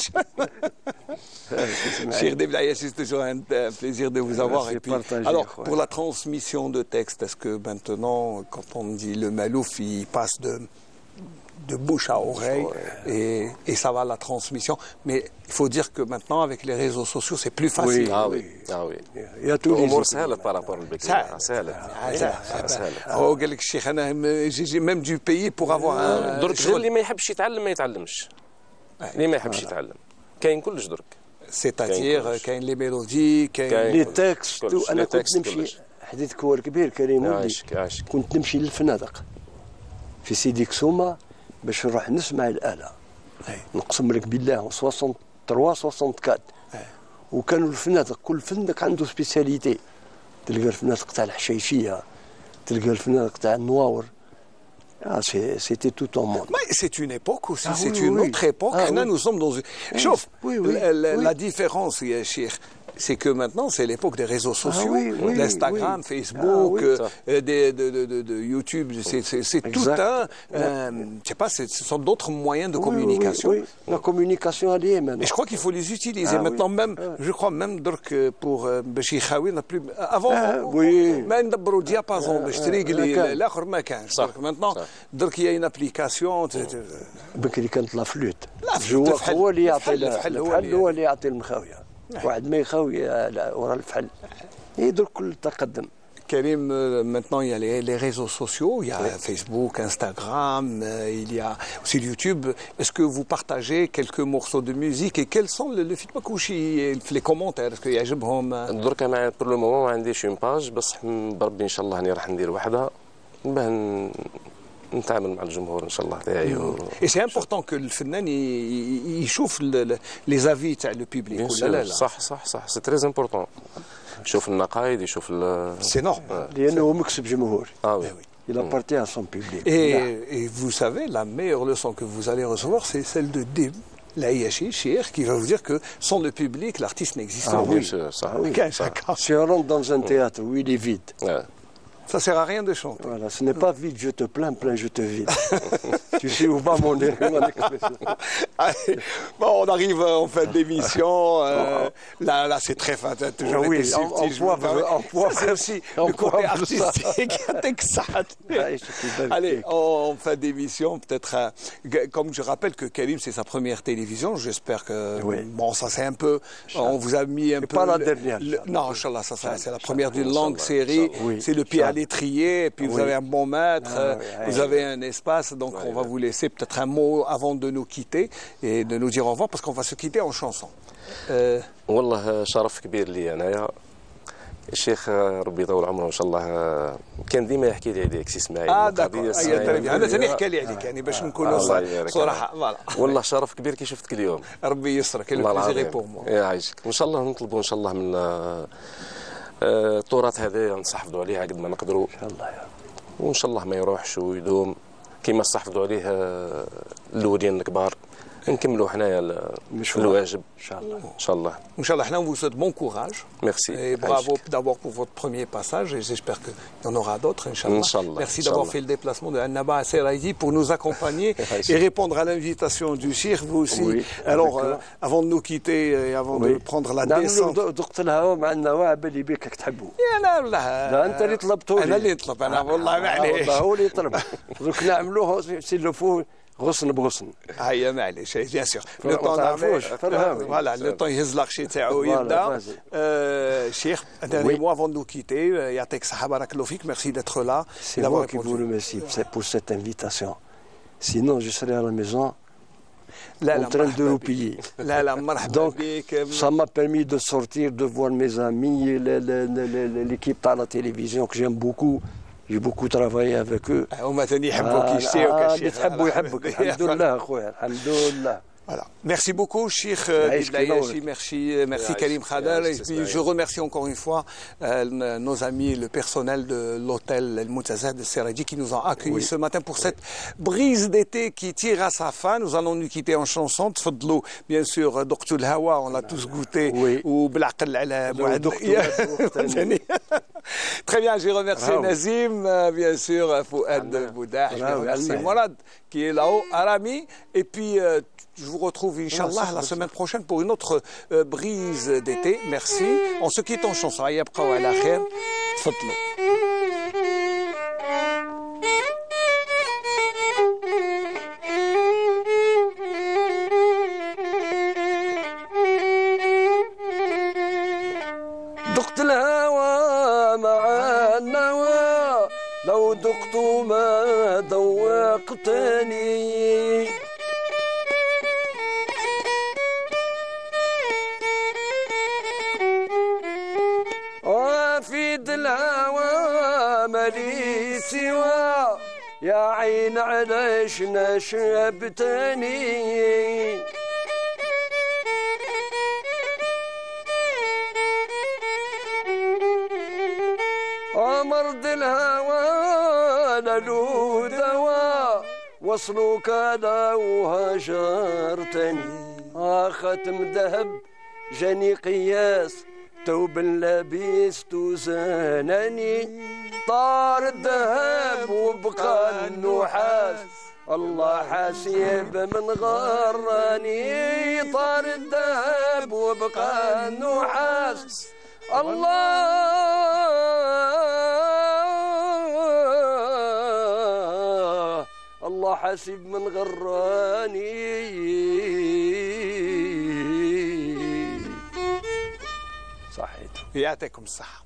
Cheikh Deblaïa, c'est toujours un, un plaisir de vous avoir. Merci, Et puis, partagé, alors, ouais. pour la transmission de texte, est-ce que maintenant, quand on dit le malouf, il passe de, de bouche à oreille et, et ça va la transmission. Mais il faut dire que maintenant, avec les réseaux sociaux, c'est plus facile. اه وي اه وي Il y a tous les الامور jours. سهلت بارابور للبكري سهل. سهلت Ah, ça, سهلت oh, قال لك الشيخ انا م- j'ai j'ai même dû payer pour avoir un درك غير شغل. اللي ما يحبش يتعلم ما يتعلمش. اللي ما يحبش يتعلم كاين كلش درك. C'est-à-dire كاين كاين لي ميلودي كاين- كاين لي تكست كلش. انا لي كنت تكست نمشي كلش. حديث كور كبير كريم ولدي عاشك عاشك. كنت نمشي للفنادق في سيدي كسومه باش نروح نسمع الاله نقسم لك بالله ثلاثة وستين ثلاثة وستين وكانوا الفنادق كل فندق عنده سبيسياليتي تلقى الفنادق تاع الحشيشيه تلقى الفنادق تاع النواور Ah, c'est- c'était tout un monde. Mais c'est une époque aussi, Ah c'est oui, une oui. autre époque. Ah Et là, oui. nous sommes dans une... Chauffe, oui, oui, la, la- oui. la différence, ya Cheikh, c'est que maintenant, c'est l'époque des réseaux sociaux, oui, oui, d'Instagram, oui. Facebook, Ah oui, ça. euh, des- de, de- de- de YouTube. C'est c'est- c'est tout Exact. un... euh, je sais pas, c'est- ce sont d'autres moyens de Oui, communication. oui, oui. La communication, elle y est maintenant. Et je crois qu'il faut les utiliser. Ah Maintenant, oui. même, Ah. je crois même donc, euh, pour Bachi Khawi, on n'a plus. Avant, Ah, on- oui. ما ندبروا diapason باش تريقلي كان. الاخر ما كانش. صح. Donc Maintenant, صح. donc il y a une application. tu- tu- بكري كانت لا فلوت لا فلوت جواق الفحل. هو اللي يعطي الفحل- لا- الفحل هو الفحل اللي- هو اللي يعطي المخاويه واحد ما يخاوي ورا الفحل يدرك كل التقدم. Karim, euh, maintenant il y a les, les réseaux sociaux, il y a oui. Facebook, Instagram, euh, il y a aussi YouTube. Est-ce que vous partagez quelques morceaux de musique et quels sont le, le feedback ou les commentaires? Est-ce qu'il يعجبهم؟ درك انا بور لو مومون ما عنديش اون باج، بصح بربي ان شاء الله راني راح ندير وحده باه نتعامل مع الجمهور ان شاء الله تاعي. Et c'est important que الفنان يشوف les avis تاع le public. ولا لا؟ صح صح صح، سي تري امبورطون. يشوف النقايد، يشوف ال سي نورمال لانه مكسب جمهور. اه وي il appartient à son public. Et, et vous savez, la meilleure leçon que vous allez recevoir, c'est celle de Dib Laïachi, Cheikh, qui va vous dire que sans le public, l'artiste n'existe pas. Ah oui, ça. Ah oui. Si on rentre dans un théâtre où il est vide, ouais. Ça sert à rien de chanter. Voilà, ce n'est pas vide, je te plains, plains, je te vide. Tu sais où va mon expression. Bon, on arrive en fin d'émission. Euh, là, là c'est très fin. Toujours oui, été subtil. On poivre, c'est aussi le côté artistique. Allez, en fin d'émission, peut-être, euh, comme je rappelle que Karim, c'est sa première télévision, j'espère que, oui. bon, ça c'est un peu, on vous a mis un c'est peu... pas la dernière. Le, non, Inch'Allah, ça, ça c'est la première d'une longue série. Oui. C'est le pied à l'étrier, et puis vous oui. avez un bon maître, ah, oui, vous oui. avez un espace, donc oui, on va oui. vous laisser peut-être un mot avant de nous quitter et de nous dire au revoir, parce qu'on va se quitter en chanson. Euh... والله شرف كبير لي انايا. الشيخ ربي يطول عمره ان شاء الله كان ديما يحكي لي عليك سي اسماعيل. اه داكور انا ثاني يحكي لي عليك يعني باش نكونوا صراحه فوالا. والله شرف كبير كي شفتك اليوم. ربي يسرك البليزير بور مو. يعيشك ان شاء الله نطلبوا ان شاء الله من التراث هذا نحافظوا عليه قد ما نقدروا ان شاء الله يا رب، وان شاء الله ما يروحش ويدوم كيما استحفظوا عليه الاولين الكبار. نكملوا حنايا الواجب ان شاء الله. ان شاء الله ان شاء الله. احنا vous souhaite bon courage. Merci. Et bravo d'abord pour votre premier passage et j'espère qu'il y en aura d'autres, Inch'Allah. Inch'Allah. Merci d'avoir fait le déplacement de Annaba Seraïdi pour nous accompagner et répondre à l'invitation du Cheikh, vous aussi. Oui, alors euh, avant de nous quitter et avant oui. de prendre la descente. ضغط الهواء مع النواة باللي بيك تحبوا. انا والله لا انت اللي طلبتوه. انا اللي نطلب انا والله معليش. هو اللي يطلب. دوك نعملوه سيلفوه غصن بغصن. هيا معليش بيان سور. لو طون تعرفوش فوالا لو طون يهز لاغشي تاعو يبدا. شيخ un dernier mot avant de nous quitter. يعطيك الصحة بارك الله فيك. Merci d'être là. C'est moi qui vous remercie pour cette invitation. Sinon je serais à la maison en train de roupiller. لا لا مرحبا بك. Ça m'a permis de sortir, de voir mes amis, l'équipe تاع la télévision que j'aime beaucoup. J'ai beaucoup travaillé avec eux. هما ثاني يحبوك يشتيوك يا شيخ. تحبوا يحبك. الحمد لله خويا الحمد لله. Voilà. Merci beaucoup, Cheikh Dib Laïachi. Merci, merci Karim Khadar. Et puis je remercie encore une fois euh, nos amis, le personnel de l'hôtel El Moutazed de Seraïdi qui nous ont accueillis oui. ce matin pour cette brise d'été qui tire à sa fin. Nous allons nous quitter en chanson. Tfadlou, bien sûr, Docteur Hawa, on l'a tous goûté. Ou Blaqal ala Très bien, j'ai remercié Nazim, bien sûr, Fouad Boudah, merci Mourad qui est là-haut, Arami. Et puis euh, je vous retrouve, Inch'Allah, la semaine prochaine pour une autre euh, brise d'été. Merci. On se quitte en chanson. Ayabqa wa ala khair. Tfadlou. ذقت الهوى مع النوى لو ذقت ما ذوقتني وفيد الهوى مالي سوى يا عين علاش نشبتني مرض الهوى لالو دواء وصلوك لو هجرتني ختم ذهب جاني قياس ثوب لبيس تزانني طار الذهب وبقى النحاس الله حاسب من غراني طار الذهب وبقى النحاس الله الله حاسب من غراني يعطيكم الصحة.